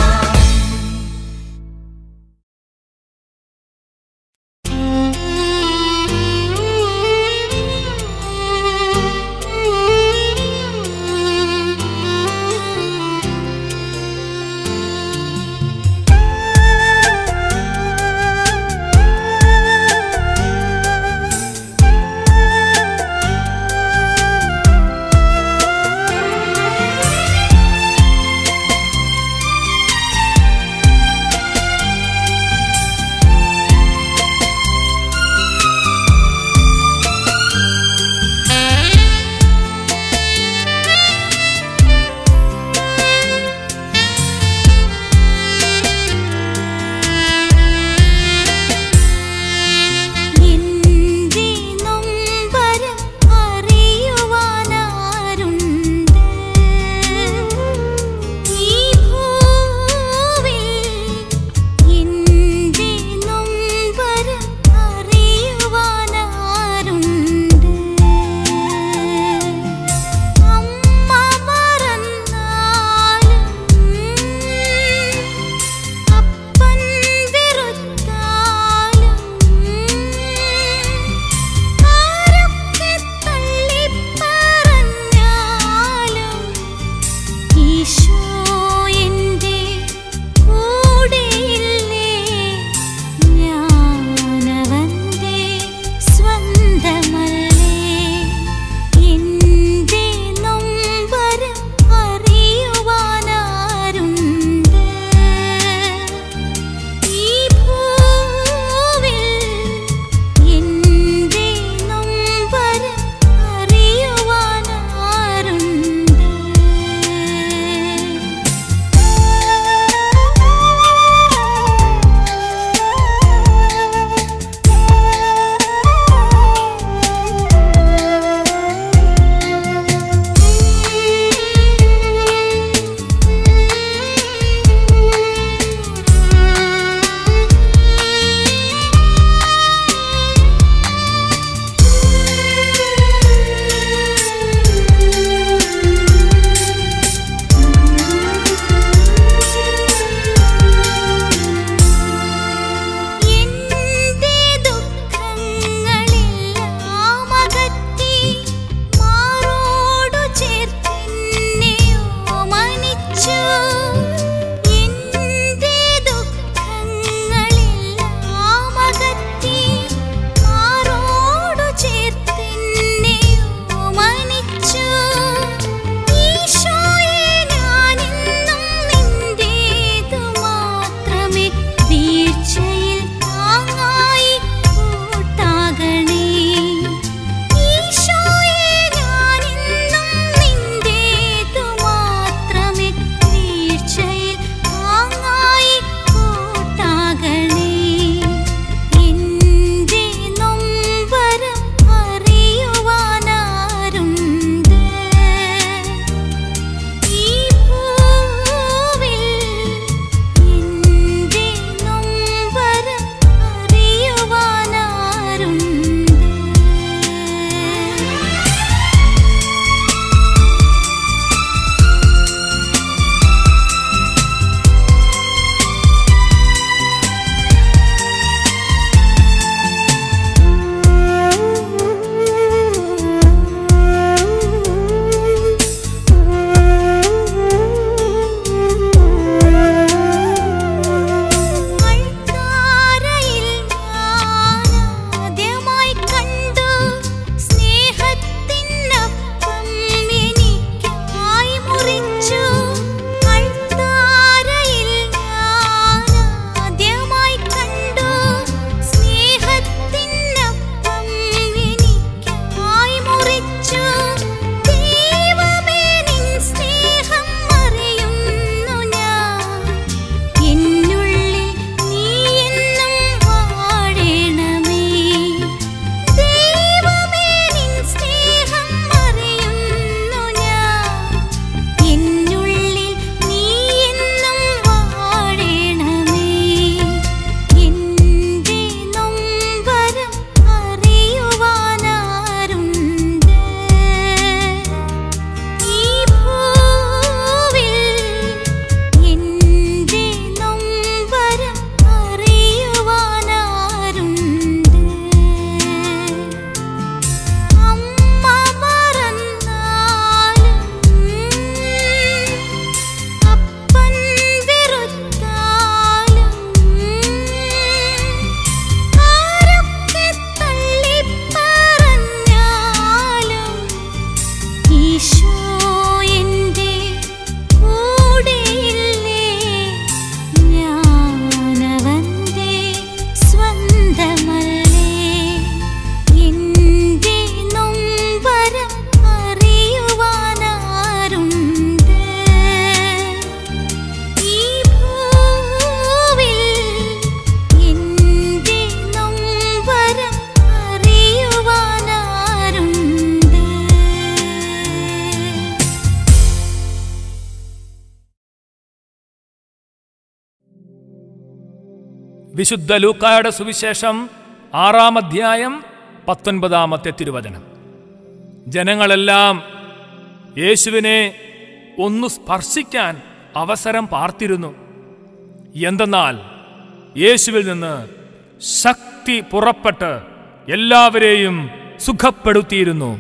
വിശുദ്ധ ലൂക്കായുടെ സുവിശേഷം ആറാം അധ്യായം പത്തൊൻപതാമത്തെ തിരുവചനം. ജനങ്ങളെല്ലാം യേശുവിനെ ഒന്ന് സ്പർശിക്കാൻ അവസരം പാർത്തിരുന്നു. എന്തെന്നാൽ യേശുവിൽ നിന്ന് ശക്തി പുറപ്പെട്ട് എല്ലാവരെയും സുഖപ്പെടുത്തിയിരുന്നു.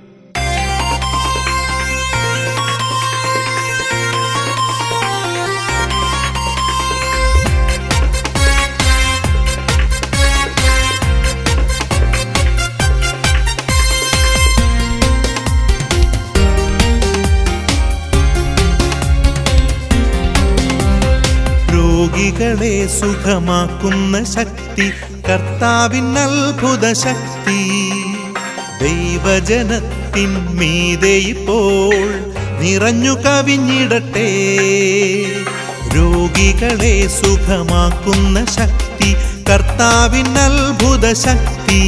രോഗികളെ സുഖമാക്കുന്ന ശക്തി, കർത്താവിൻ അത്ഭുത ശക്തി, ദൈവജനത്തിന്മീതെ ഇപ്പോൾ നിറഞ്ഞു കവിഞ്ഞിടട്ടെ. രോഗികളെ സുഖമാക്കുന്ന ശക്തി, കർത്താവിൻ അത്ഭുത ശക്തി,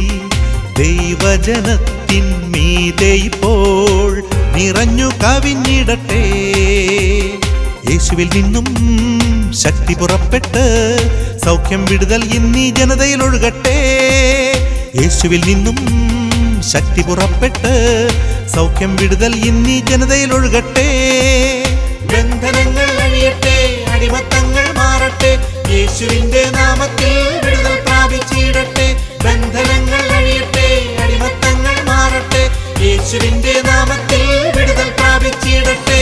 ദൈവജനത്തിന്മീതെ ഇപ്പോൾ നിറഞ്ഞു കവിഞ്ഞിടട്ടെ. യേശുവിൽ നിന്നും ശക്തി പുറപ്പെട്ട് സൗഖ്യം വിടുതൽ ഇന്നീ ജനതയിൽ ഒഴുകട്ടെ. യേശുവിൽ നിന്നും ശക്തി പുറപ്പെട്ട് സൗഖ്യം വിടുതൽ ഇന്നീ ജനതയിൽ ഒഴുകട്ടെ. ബന്ധനങ്ങൾ അഴിയട്ടെ, അടിമത്തങ്ങൾ മാറട്ടെ, യേശുവിന്റെ നാമത്തിൽ വിടുതൽ പ്രാപിച്ചിടട്ടെ. ബന്ധനങ്ങൾ അഴിയട്ടെ, അടിമത്തങ്ങൾ മാറട്ടെ, യേശുവിന്റെ നാമത്തിൽ വിടുതൽ പ്രാപിച്ചിടട്ടെ.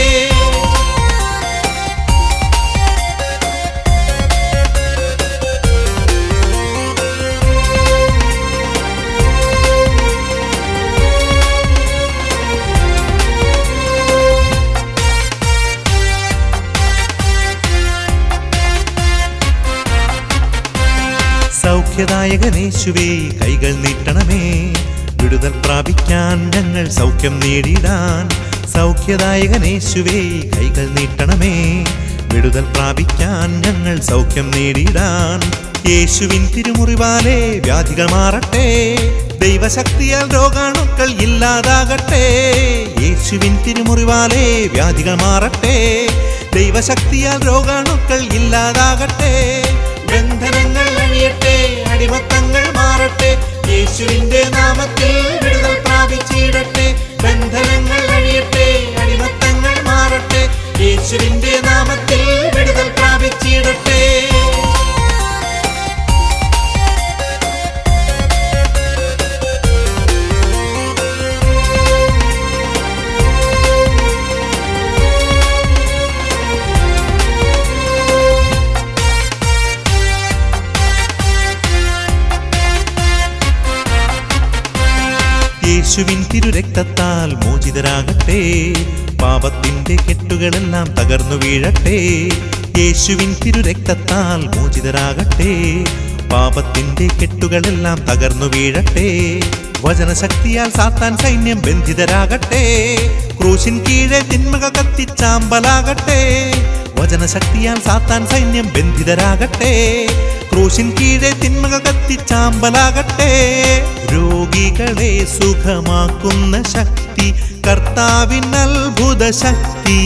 സൗഖ്യദായകനേശുവേ കൈകൾ നീട്ടണമേ, വിടുതൽ പ്രാപിക്കാൻ ഞങ്ങൾ സൗഖ്യം നേടിടാൻ. സൗഖ്യദായകനേശുവേ കൈകൾ നീട്ടണമേ, വിടുതൽ പ്രാപിക്കാൻ ഞങ്ങൾ സൗഖ്യം നേടിടാൻ. യേശുവിൻ തിരുമുറിവാലേ വ്യാധികൾ മാറട്ടെ, ദൈവശക്തിയാൽ രോഗാണുക്കൾ ഇല്ലാതാകട്ടെ. യേശുവിൻ തിരുമുറിവാലേ വ്യാധികൾ മാറട്ടെ, ദൈവശക്തിയാൽ രോഗാണുക്കൾ ഇല്ലാതാകട്ടെ. ബന്ധനങ്ങൾ അഴിയട്ടെ, അടിമത്തങ്ങൾ മാറട്ടെ, യേശുവിന്റെ നാമത്തിൽ വിടുതൽ പ്രാപിച്ചിടട്ടെ. ബന്ധനങ്ങൾ അഴിയട്ടെ, അടിമത്തങ്ങൾ മാറട്ടെ, യേശുവിന്റെ നാമത്തിൽ വിടുതൽ പ്രാപിച്ചിടട്ടെ. യേശുവിൻ തിരുരക്തത്താൽ മോചിതരാകട്ടെ, പാപത്തിന്റെ കെട്ടുകളെല്ലാം തകർന്നു വീഴട്ടെ. യേശുവിൻ തിരുരക്തത്താൽ മോചിതരാകട്ടെ, പാപത്തിന്റെ കെട്ടുകളെല്ലാം തകർന്നു വീഴട്ടെ. വചനശക്തിയാൽ സാത്താൻ സൈന്യം ബന്ധിതരാകട്ടെ, ക്രൂശിൻ കീഴെ തിന്മകൾ കത്തിച്ചാമ്പലാകട്ടെ. വചനശക്തിയാൽ സാത്താൻ സൈന്യം ബന്ധിതരാകട്ടെ, ക്രൂശിൻ കീഴെ തിന്മകൾ കത്തിച്ചാമ്പലാകട്ടെ. രോഗികളെ സുഖമാക്കുന്ന ശക്തി, കർത്താവിൻ അത്ഭുത ശക്തി,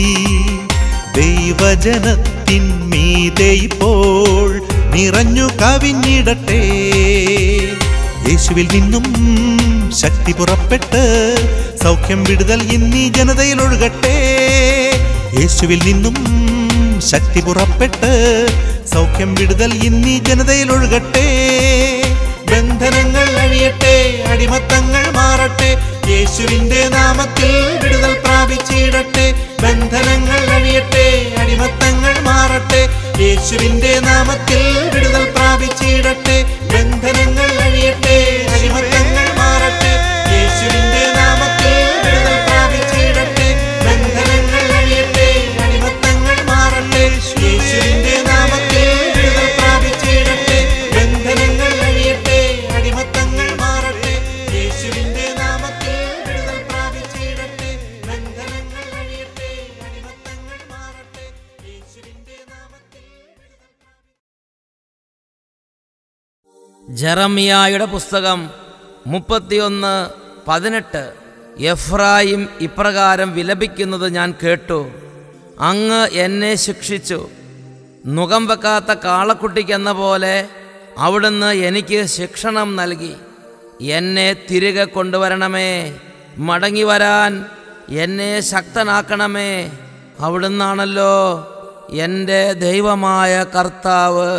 ദൈവജനത്തിന്മീതെ ഇപ്പോൾ നിറഞ്ഞു കവിഞ്ഞിടട്ടെ. യേശുവിൽ നിന്നും ശക്തി പുറപ്പെട്ട് സൗഖ്യം വിടുതൽ ഇന്നീ ജനതയിൽ ഒഴുകട്ടെ. യേശുവിൽ നിന്നും ശക്തി പുറപ്പെട്ട് സൗഖ്യം വിടുതൽ ഇന്നീ ജനതയിൽ ഒഴുകട്ടെ. ബന്ധനങ്ങൾ അഴിയട്ടെ, അടിമത്തങ്ങൾ മാറട്ടെ, യേശുവിന്റെ നാമത്തിൽ വിടുതൽ പ്രാപിച്ചിടട്ടെ. ബന്ധനങ്ങൾ അഴിയട്ടെ, അടിമത്തങ്ങൾ മാറട്ടെ, യേശുവിന്റെ നാമത്തിൽ വിടുതൽ പ്രാപിച്ചിടട്ടെ. ബന്ധനങ്ങൾ അഴിയട്ടെ, അടിമത്തങ്ങൾ മാറട്ടെ, യേശുവിന്റെ നാമത്തിൽ വിടുതൽ പ്രാപിച്ചിടട്ടെ. ജെറമിയായുടെ പുസ്തകം മുപ്പത്തിയൊന്ന് പതിനെട്ട്. എഫ്രായിം ഇപ്രകാരം വിലപിക്കുന്നത് ഞാൻ കേട്ടു. അങ്ങ് എന്നെ ശിക്ഷിച്ചു. നുകം വെക്കാത്ത കാളക്കുട്ടിക്കെന്ന പോലെ അവിടുന്ന് എനിക്ക് ശിക്ഷണം നൽകി. എന്നെ തിരികെ കൊണ്ടുവരണമേ, മടങ്ങി വരാൻ എന്നെ ശക്തനാക്കണമേ. അവിടുന്നാണല്ലോ എൻ്റെ ദൈവമായ കർത്താവ്.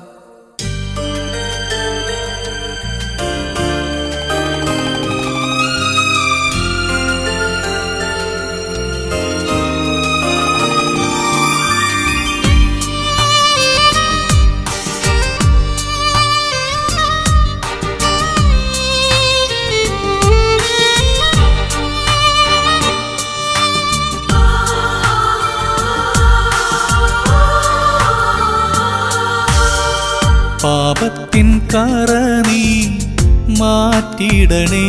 പാപത്തിൻ കറ നീ മാറ്റിടണേ,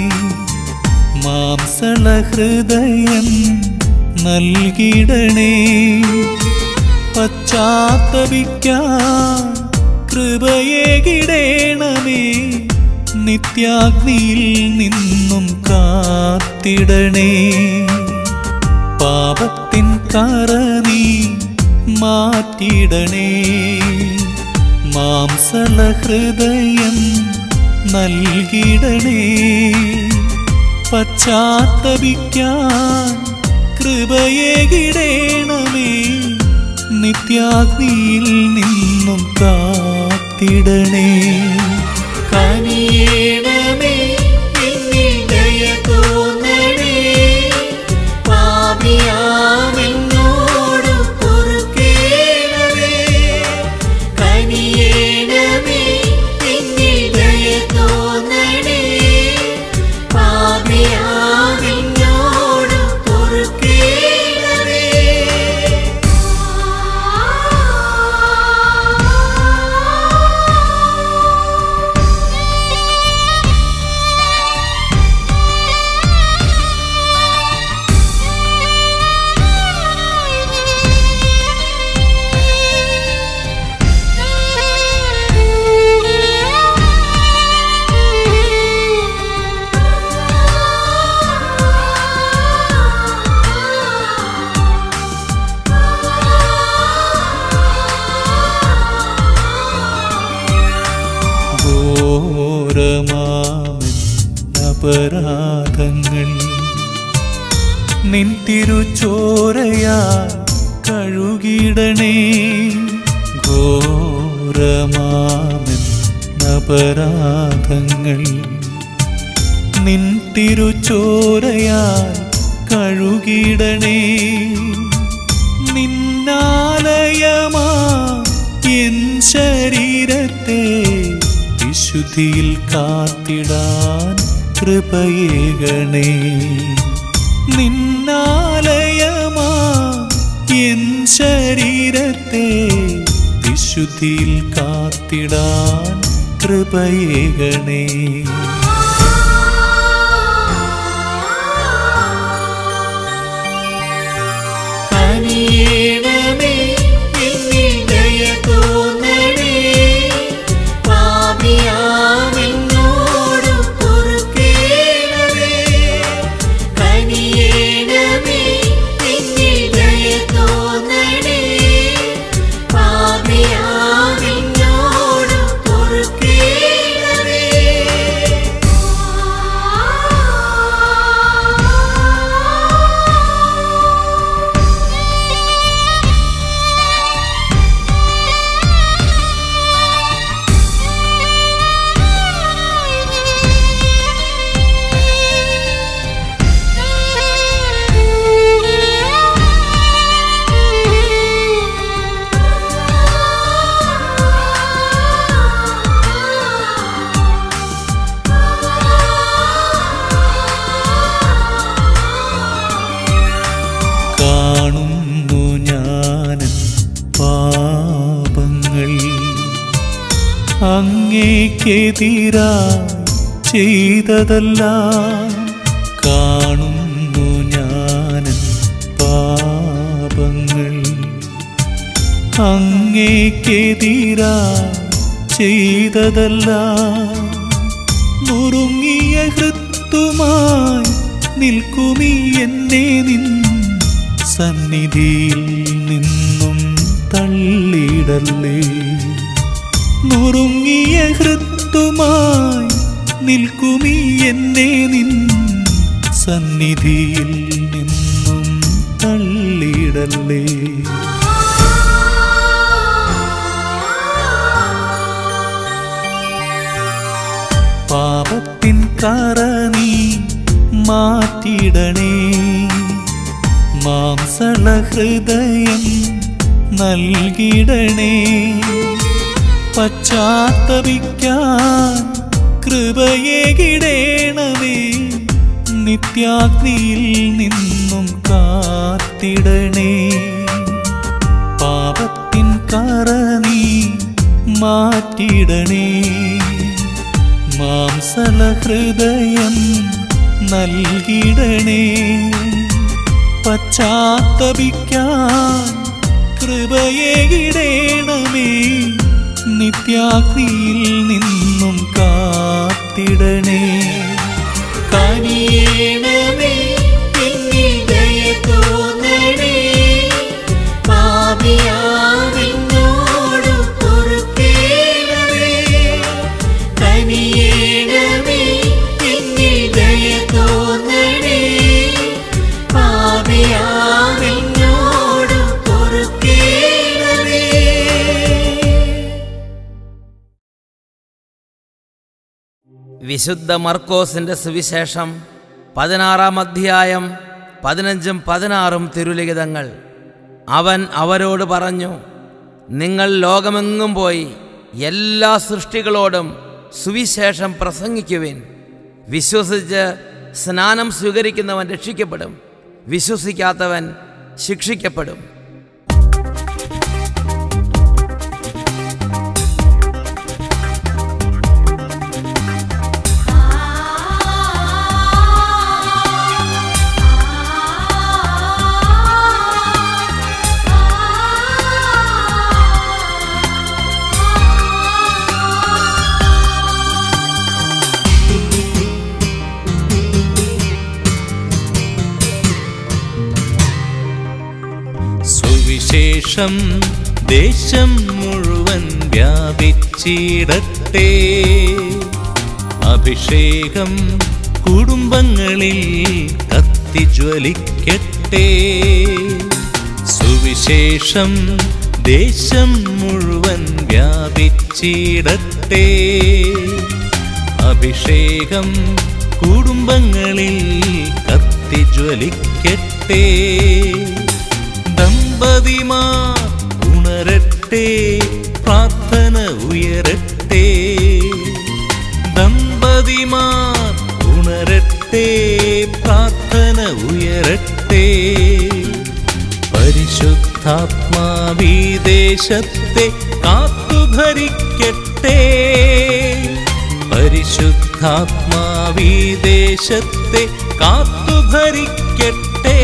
മാംസള ഹൃദയം നൽകിടണേ. പശ്ചാത്തപിക്കാൻ കൃപയേകിടേണമേ, നിത്യാഗ്നിയിൽ നിന്നും കാത്തിടണേ. പാപത്തിൻ കറ നീ മാറ്റിടണേ, മാംസള ഹൃദയം നൽകിടണേ. പശ്ചാത്തപിക്കാൻ കൃപയേകിടേണമേ, നിത്യാഗ്നിയിൽ നിന്നും കാത്തിടണേ. കനിയേണമേ, എന്നിൽ ദയ തോന്നണേ, പാപിയാമെന്നോടു പൊറുക്കേണമേ. കനിയേണമേ, എന്നിൽ ദയ തോന്നണേ, പാപിയാമെന്നോടു പൊറുക്കേണമേ. അപരാധങ്ങൾ നിൻ തിരുച്ചോരയാൽ കഴുകിടണേ. ഘോരമാമെൻ അപരാധങ്ങൾ നിൻ തിരുച്ചോരയാൽ കഴുകിടണേ. നിന്നാലയമാ എൻ ശരീരത്തെ വിശുദ്ധിയിൽ കാത്തിടാൻ കൃപയേകണേ. നിന്നാലയമാ എൻ ശരീരത്തെ വിശുദ്ധിയിൽ കാത്തിടാൻ കൃപയേകണേ. കനിയേണമേ, എന്നിൽ ദയ തോന്നണേ, പാപിയാമെന്നോടു പൊറുക്കേണമേ. കനിയേണമേ, എന്നിൽ ദയ തോന്നണേ, പാപിയാമെന്നോടു പൊറുക്കേണമേ. കാണുന്നു ഞാനൻ പാപങ്ങൾ അങ്ങേക്കെതിരായി ചെയ്തതല്ല. കാണുന്നു ഞാനൻ പാപങ്ങൾ അങ്ങേക്കെതിരായി ചെയ്തതല്ല. നുറുങ്ങിയ ഹൃത്തുമായി നിൽക്കുമീ എന്നെ നിൻ സന്നിധിയിൽ നിന്നും തള്ളിയിടല്ലേ. നുറുങ്ങിയ ഹൃത്തുമായി നിൽക്കുമീ എന്നെ നിൻ സന്നിധിയിൽ നിന്നും തള്ളിയിടല്ലേ. പാപത്തിൻ കറ നീ മാറ്റിടണേ. മാംസള ഹൃദയം നൽകിടണേ. പശ്ചാത്തപിക്കാൻ കൃപയേകിടേണമേ. നിത്യാഗ്നിയിൽ നിന്നും കാത്തിടണേ. പാപത്തിൻ കറ നീ മാറ്റിടണേ. മാംസള ഹൃദയം നൽകിടണേ. പശ്ചാത്തപിക്കാൻ കൃപയേകിടേണമേ. നിത്യാഗ്നിയിൽ നിന്നും കാത്തിടണേ. കനിയേണമേ, എന്നിൽ ദയ തോന്നണേ. പാപിയാണെന്നോടു പൊറുക്കേണമേ. കനിയേണമേ, എന്നിൽ ദയ തോന്നണേ. പാപിയാണെന്നോടു പൊറുക്കേണമേ. വിശുദ്ധ മർക്കോസിന്റെ സുവിശേഷം പതിനാറാം അധ്യായം പതിനഞ്ചും പതിനാറും തിരുലിഖിതങ്ങൾ. അവൻ അവരോട് പറഞ്ഞു, നിങ്ങൾ ലോകമെങ്ങും പോയി എല്ലാ സൃഷ്ടികളോടും സുവിശേഷം പ്രസംഗിക്കുവിൻ. വിശ്വസിച്ച് സ്നാനം സ്വീകരിക്കുന്നവൻ രക്ഷിക്കപ്പെടും, വിശ്വസിക്കാത്തവൻ ശിക്ഷിക്കപ്പെടും. സുവിശേഷം ദേശം മുഴുവൻ വ്യാപിച്ചിടട്ടെ. അഭിഷേകം കുടുംബങ്ങളിൽ കത്തിജ്വലിക്കട്ടെ. സുവിശേഷം ദേശം മുഴുവൻ വ്യാപിച്ചിടട്ടെ. അഭിഷേകം കുടുംബങ്ങളിൽ കത്തിജ്വലിക്കട്ടെ. ദമ്പതിമാർ ഉണരട്ടെ, പ്രാർത്ഥന ഉയരട്ടെ. ദമ്പതിമാർ ഉണരട്ടെ, പ്രാർത്ഥന ഉയരട്ടെ. പരിശുദ്ധാത്മാവീ ദേശത്തെ കാത്തുഭരിക്കട്ടെ. പരിശുദ്ധാത്മാവീ ദേശത്തെ കാത്തുഭരിക്കട്ടെ.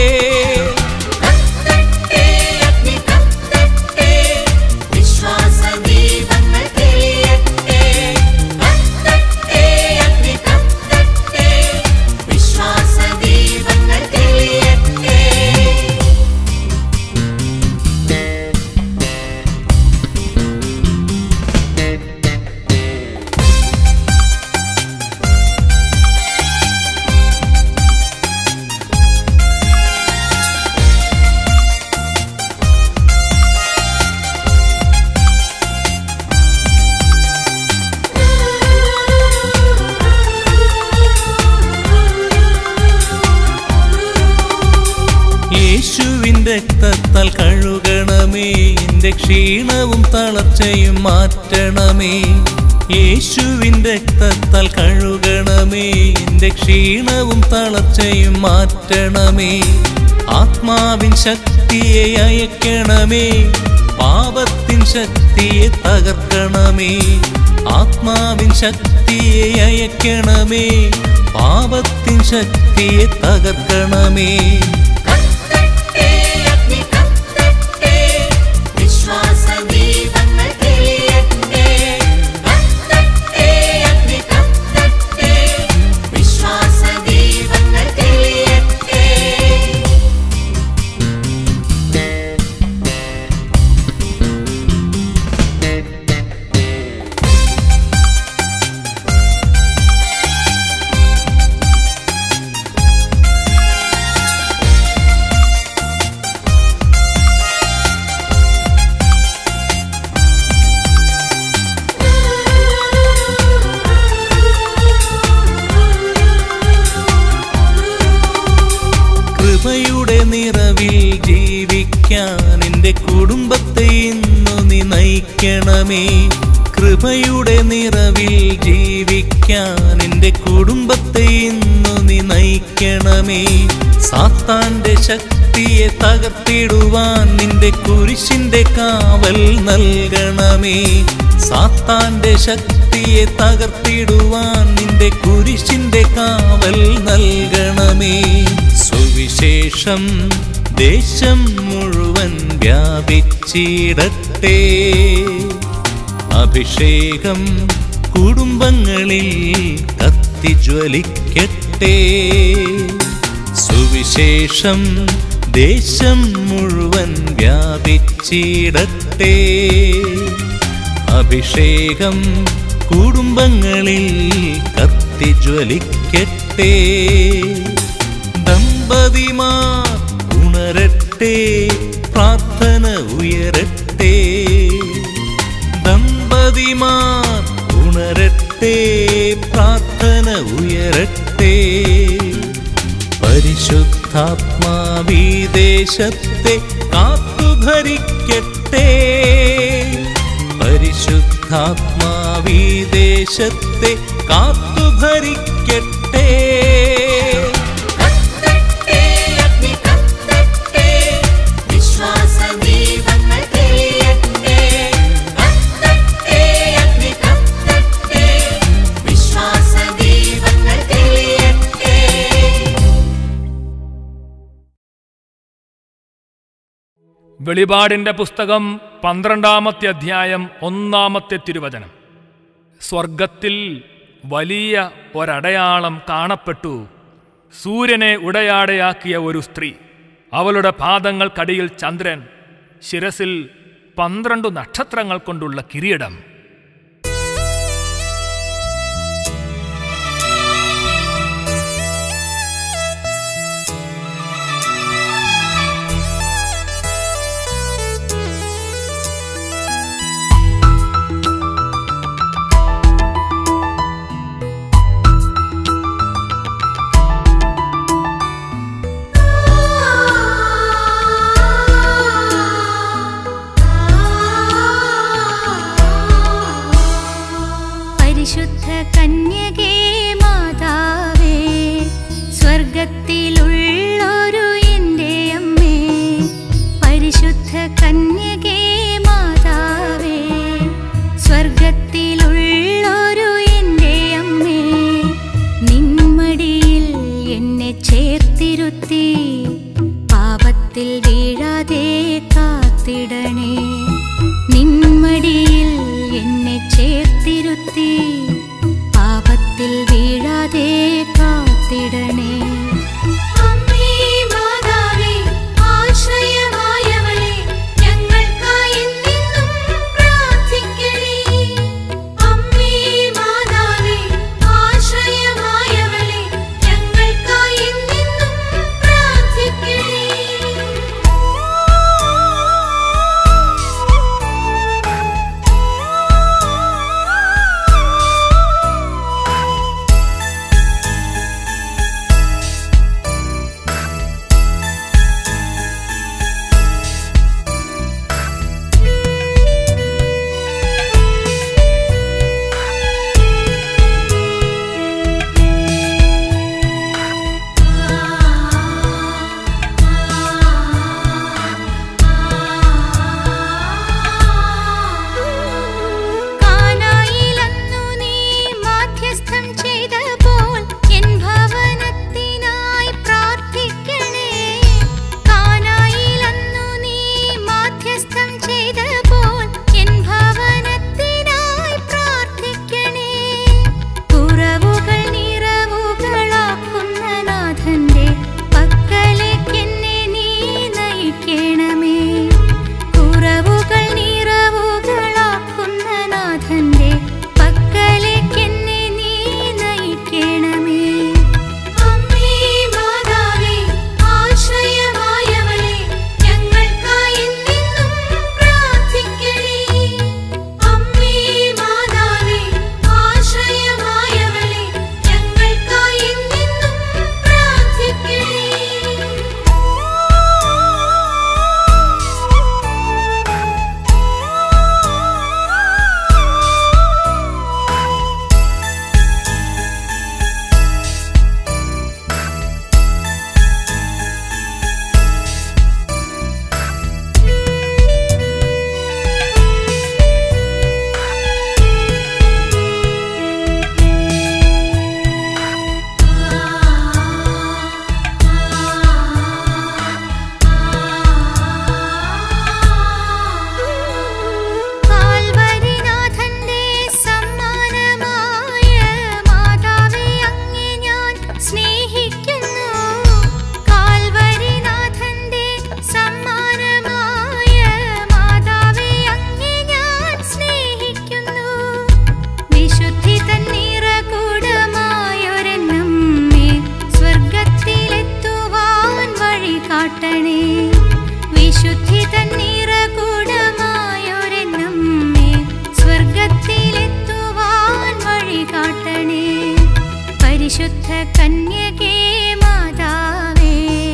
രക്തത്താൽ കഴുകണമേ. എൻ്റെ ക്ഷീണവും തളർച്ചയും മാറ്റണമേ. യേശുവിൻ രക്തത്താൽ കഴുകണമേ. എൻ്റെ ക്ഷീണവും തളർച്ചയും മാറ്റണമേ. ആത്മാവിൻ ശക്തിയെ അയക്കണമേ. പാപത്തിൻ ശക്തിയെ തകർക്കണമേ. ആത്മാവിൻ ശക്തിയെ അയക്കണമേ. പാപത്തിൻ ശക്തിയെ തകർക്കണമേ. വിശ്വാസദീപങ്ങൾ തെളിയട്ടെ. കൃപയുടെ നിറവിൽ ജീവിക്കാൻ എൻ്റെ കുടുംബത്തെ ഇന്നു നീ നയിക്കണമേ. കൃപയുടെ നിറവിൽ ജീവിക്കാൻ എൻ്റെ കുടുംബത്തെ ഇന്നു നീ നയിക്കണമേ. സാത്താന്റെ ശക്തിയെ തകർത്തിടുവാൻ നിന്റെ കുരിശിന്റെ കാവൽ നൽകണമേ. സാത്താന്റെ ശക്തിയെ തകർത്തിടുവാൻ നിന്റെ കുരിശിന്റെ കാവൽ നൽകണമേ. സുവിശേഷം ദേശം മുഴുവൻ വ്യാപിച്ചിടട്ടെ. അഭിഷേകം കുടുംബങ്ങളിൽ കത്തിജ്വലിക്കട്ടെ. സുവിശേഷം ദേശം മുഴുവൻ വ്യാപിച്ചിടട്ടെ. അഭിഷേകം കുടുംബങ്ങളിൽ കത്തിജ്വലിക്കട്ടെ. ദമ്പതിമാർ ഉണരട്ടെ, പ്രാർത്ഥന ഉയരട്ടെ. ദമ്പതിമാർ ഉണരട്ടെ, പ്രാർത്ഥന ഉയരട്ടെ. പരിശുദ്ധാത്മാവീ ദേശത്തെ കാത്തുഭരിക്കട്ടെ. പരിശുദ്ധാത്മാവീ ദേശത്തെ കാത്തുഭരിക്കട്ടെ. വെളിപാടിൻ്റെ പുസ്തകം പന്ത്രണ്ടാമത്തെ അധ്യായം ഒന്നാമത്തെ തിരുവചനം. സ്വർഗത്തിൽ വലിയ ഒരടയാളം കാണപ്പെട്ടു. സൂര്യനെ ഉടയാടയാക്കിയ ഒരു സ്ത്രീ, അവളുടെ പാദങ്ങൾക്കടിയിൽ ചന്ദ്രൻ, ശിരസിൽ പന്ത്രണ്ട് നക്ഷത്രങ്ങൾ കൊണ്ടുള്ള കിരീടം. Ah കാട്ടണേ. വിശുദ്ധി തന്നിറകൂടമായൊരെന്നമ്മേ സ്വർഗത്തിലെത്തുവാൻ വഴി കാട്ടണേ. പരിശുദ്ധ കന്യകേ മാതാവേ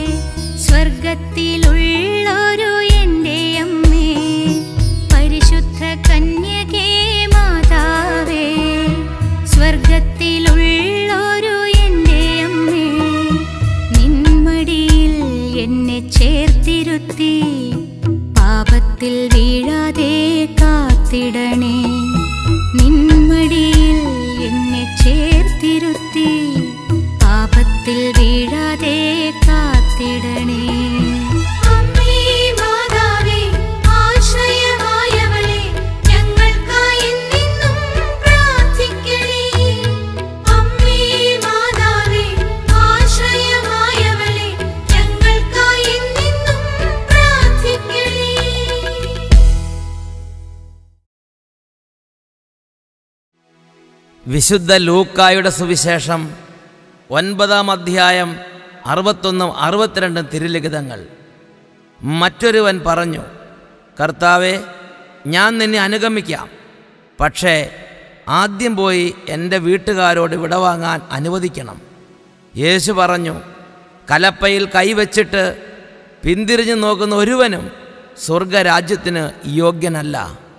സ്വർഗത്തിലുള്ളൊരു എൻ്റെ അമ്മേ. പരിശുദ്ധ കന്യകേ മാതാവേ സ്വർഗത്തിലുള്ളൊരു എൻ്റെ അമ്മേ. നിൻമടിയിൽ എന്നെ ചേർത്തിരുത്തി പാപത്തിൽ വീഴാതെ കാത്തിടണേ. നിൻമടിയിൽ എന്നെ ചേർത്തിരുത്തി പാപത്തിൽ വീഴാതെ കാത്തിടണേ. അമ്മേ മാതാവേ ആശ്രയമായവളേ ഞങ്ങൾക്കായി എന്നെന്നും പ്രാർത്ഥിക്കണേ. അമ്മേ മാതാവേ ആശ്രയമായവളേ ഞങ്ങൾക്കായി എന്നെന്നും പ്രാർത്ഥിക്കണേ. വിശുദ്ധ ലൂക്കായുടെ സുവിശേഷം ഒൻപതാം അധ്യായം അറുപത്തൊന്നും അറുപത്തിരണ്ടും തിരുലിഖിതങ്ങൾ. മറ്റൊരുവൻ പറഞ്ഞു, കർത്താവേ, ഞാൻ നിന്നെ അനുഗമിക്കാം, പക്ഷേ ആദ്യം പോയി എൻ്റെ വീട്ടുകാരോട് വിടവാങ്ങാൻ അനുവദിക്കണം. യേശു പറഞ്ഞു, കലപ്പയിൽ കൈവച്ചിട്ട് പിന്തിരിഞ്ഞു നോക്കുന്ന ഒരുവനും സ്വർഗരാജ്യത്തിന് യോഗ്യനല്ല.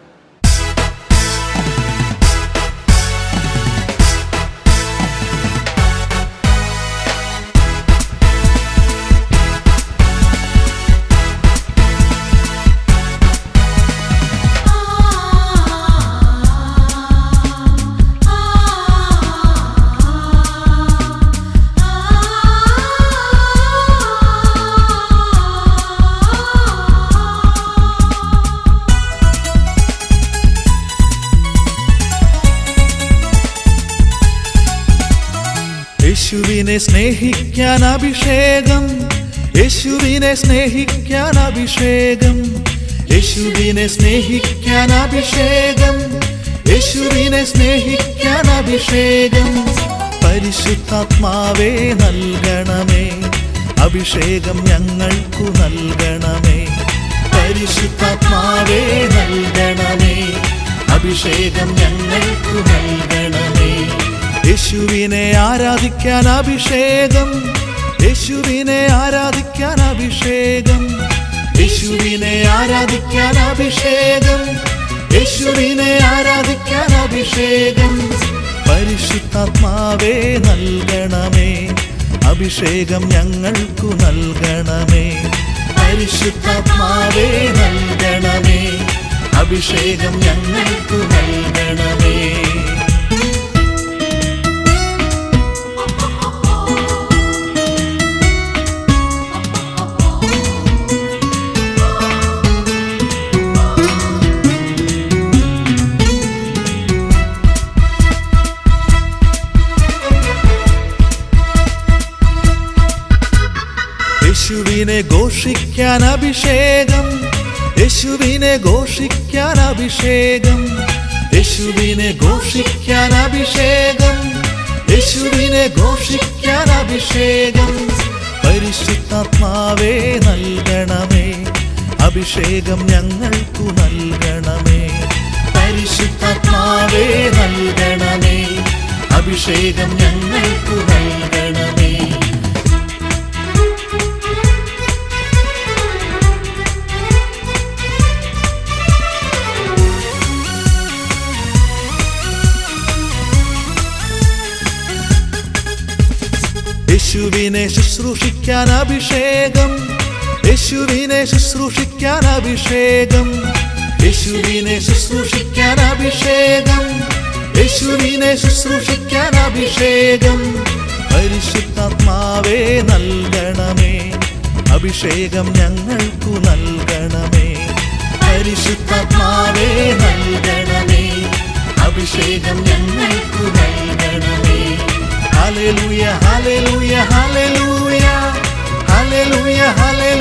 യേശുവിനെ സ്നേഹിക്കാൻ അഭിഷേകം, യേശുവിനെ സ്നേഹിക്കാൻ അഭിഷേകം, യേശുവിനെ സ്നേഹിക്കാൻ അഭിഷേകം, യേശുവിനെ സ്നേഹിക്കാൻ അഭിഷേകം. പരിശുദ്ധാത്മാവേ നൽകണമേ, അഭിഷേകം ഞങ്ങൾക്കു നൽകണമേ. പരിശുദ്ധാത്മാവേ നൽകണമേ, അഭിഷേകം ഞങ്ങൾക്കു നൽകണമേ. യേശുവിനെ ആരാധിക്കാൻ അഭിഷേകം, യേശുവിനെ ആരാധിക്കാൻ അഭിഷേകം, യേശുവിനെ ആരാധിക്കാൻ അഭിഷേകം, യേശുവിനെ ആരാധിക്കാൻ അഭിഷേകം. പരിശുദ്ധാത്മാവേ നൽകണമേ, അഭിഷേകം ഞങ്ങൾക്കു നൽകണമേ. പരിശുദ്ധാത്മാവേ നൽകണമേ, അഭിഷേകം ഞങ്ങൾക്കു നൽകണമേ. യേശുവിനെ ഘോഷിക്കാൻ അഭിഷേകം, യേശുവിനെ ഘോഷിക്കാൻ അഭിഷേകം, യേശുവിനെ ഘോഷിക്കാൻ അഭിഷേകം, യേശുവിനെ ഘോഷിക്കാൻ അഭിഷേകം. പരിശുദ്ധാത്മാവേ നൽകണമേ, അഭിഷേകം ഞങ്ങൾക്കു നൽകണമേ. പരിശുദ്ധാത്മാവേ നൽകണമേ, അഭിഷേകം ഞങ്ങൾക്കു നൽകണമേ. യേശുവിനെ ശുശ്രൂഷിക്കാൻ അഭിഷേകം, യേശുവിനെ ശുശ്രൂഷിക്കാൻ അഭിഷേകം, യേശുവിനെ ശുശ്രൂഷിക്കാൻ അഭിഷേകം, യേശുവിനെ ശുശ്രൂഷിക്കാൻ അഭിഷേകം. പരിശുദ്ധാത്മാവേ നൽകണമേ, അഭിഷേകം ഞങ്ങൾക്കു നൽകണമേ. പരിശുദ്ധാത്മാവേ നൽകണമേ, അഭിഷേകം ഞങ്ങൾക്കു നൽകണമേ. ഹല്ലേലൂയ ഹല്ലേലൂയ ഹല്ലേലൂയ ഹല്ലേലൂയ ഹല്ലേലൂയ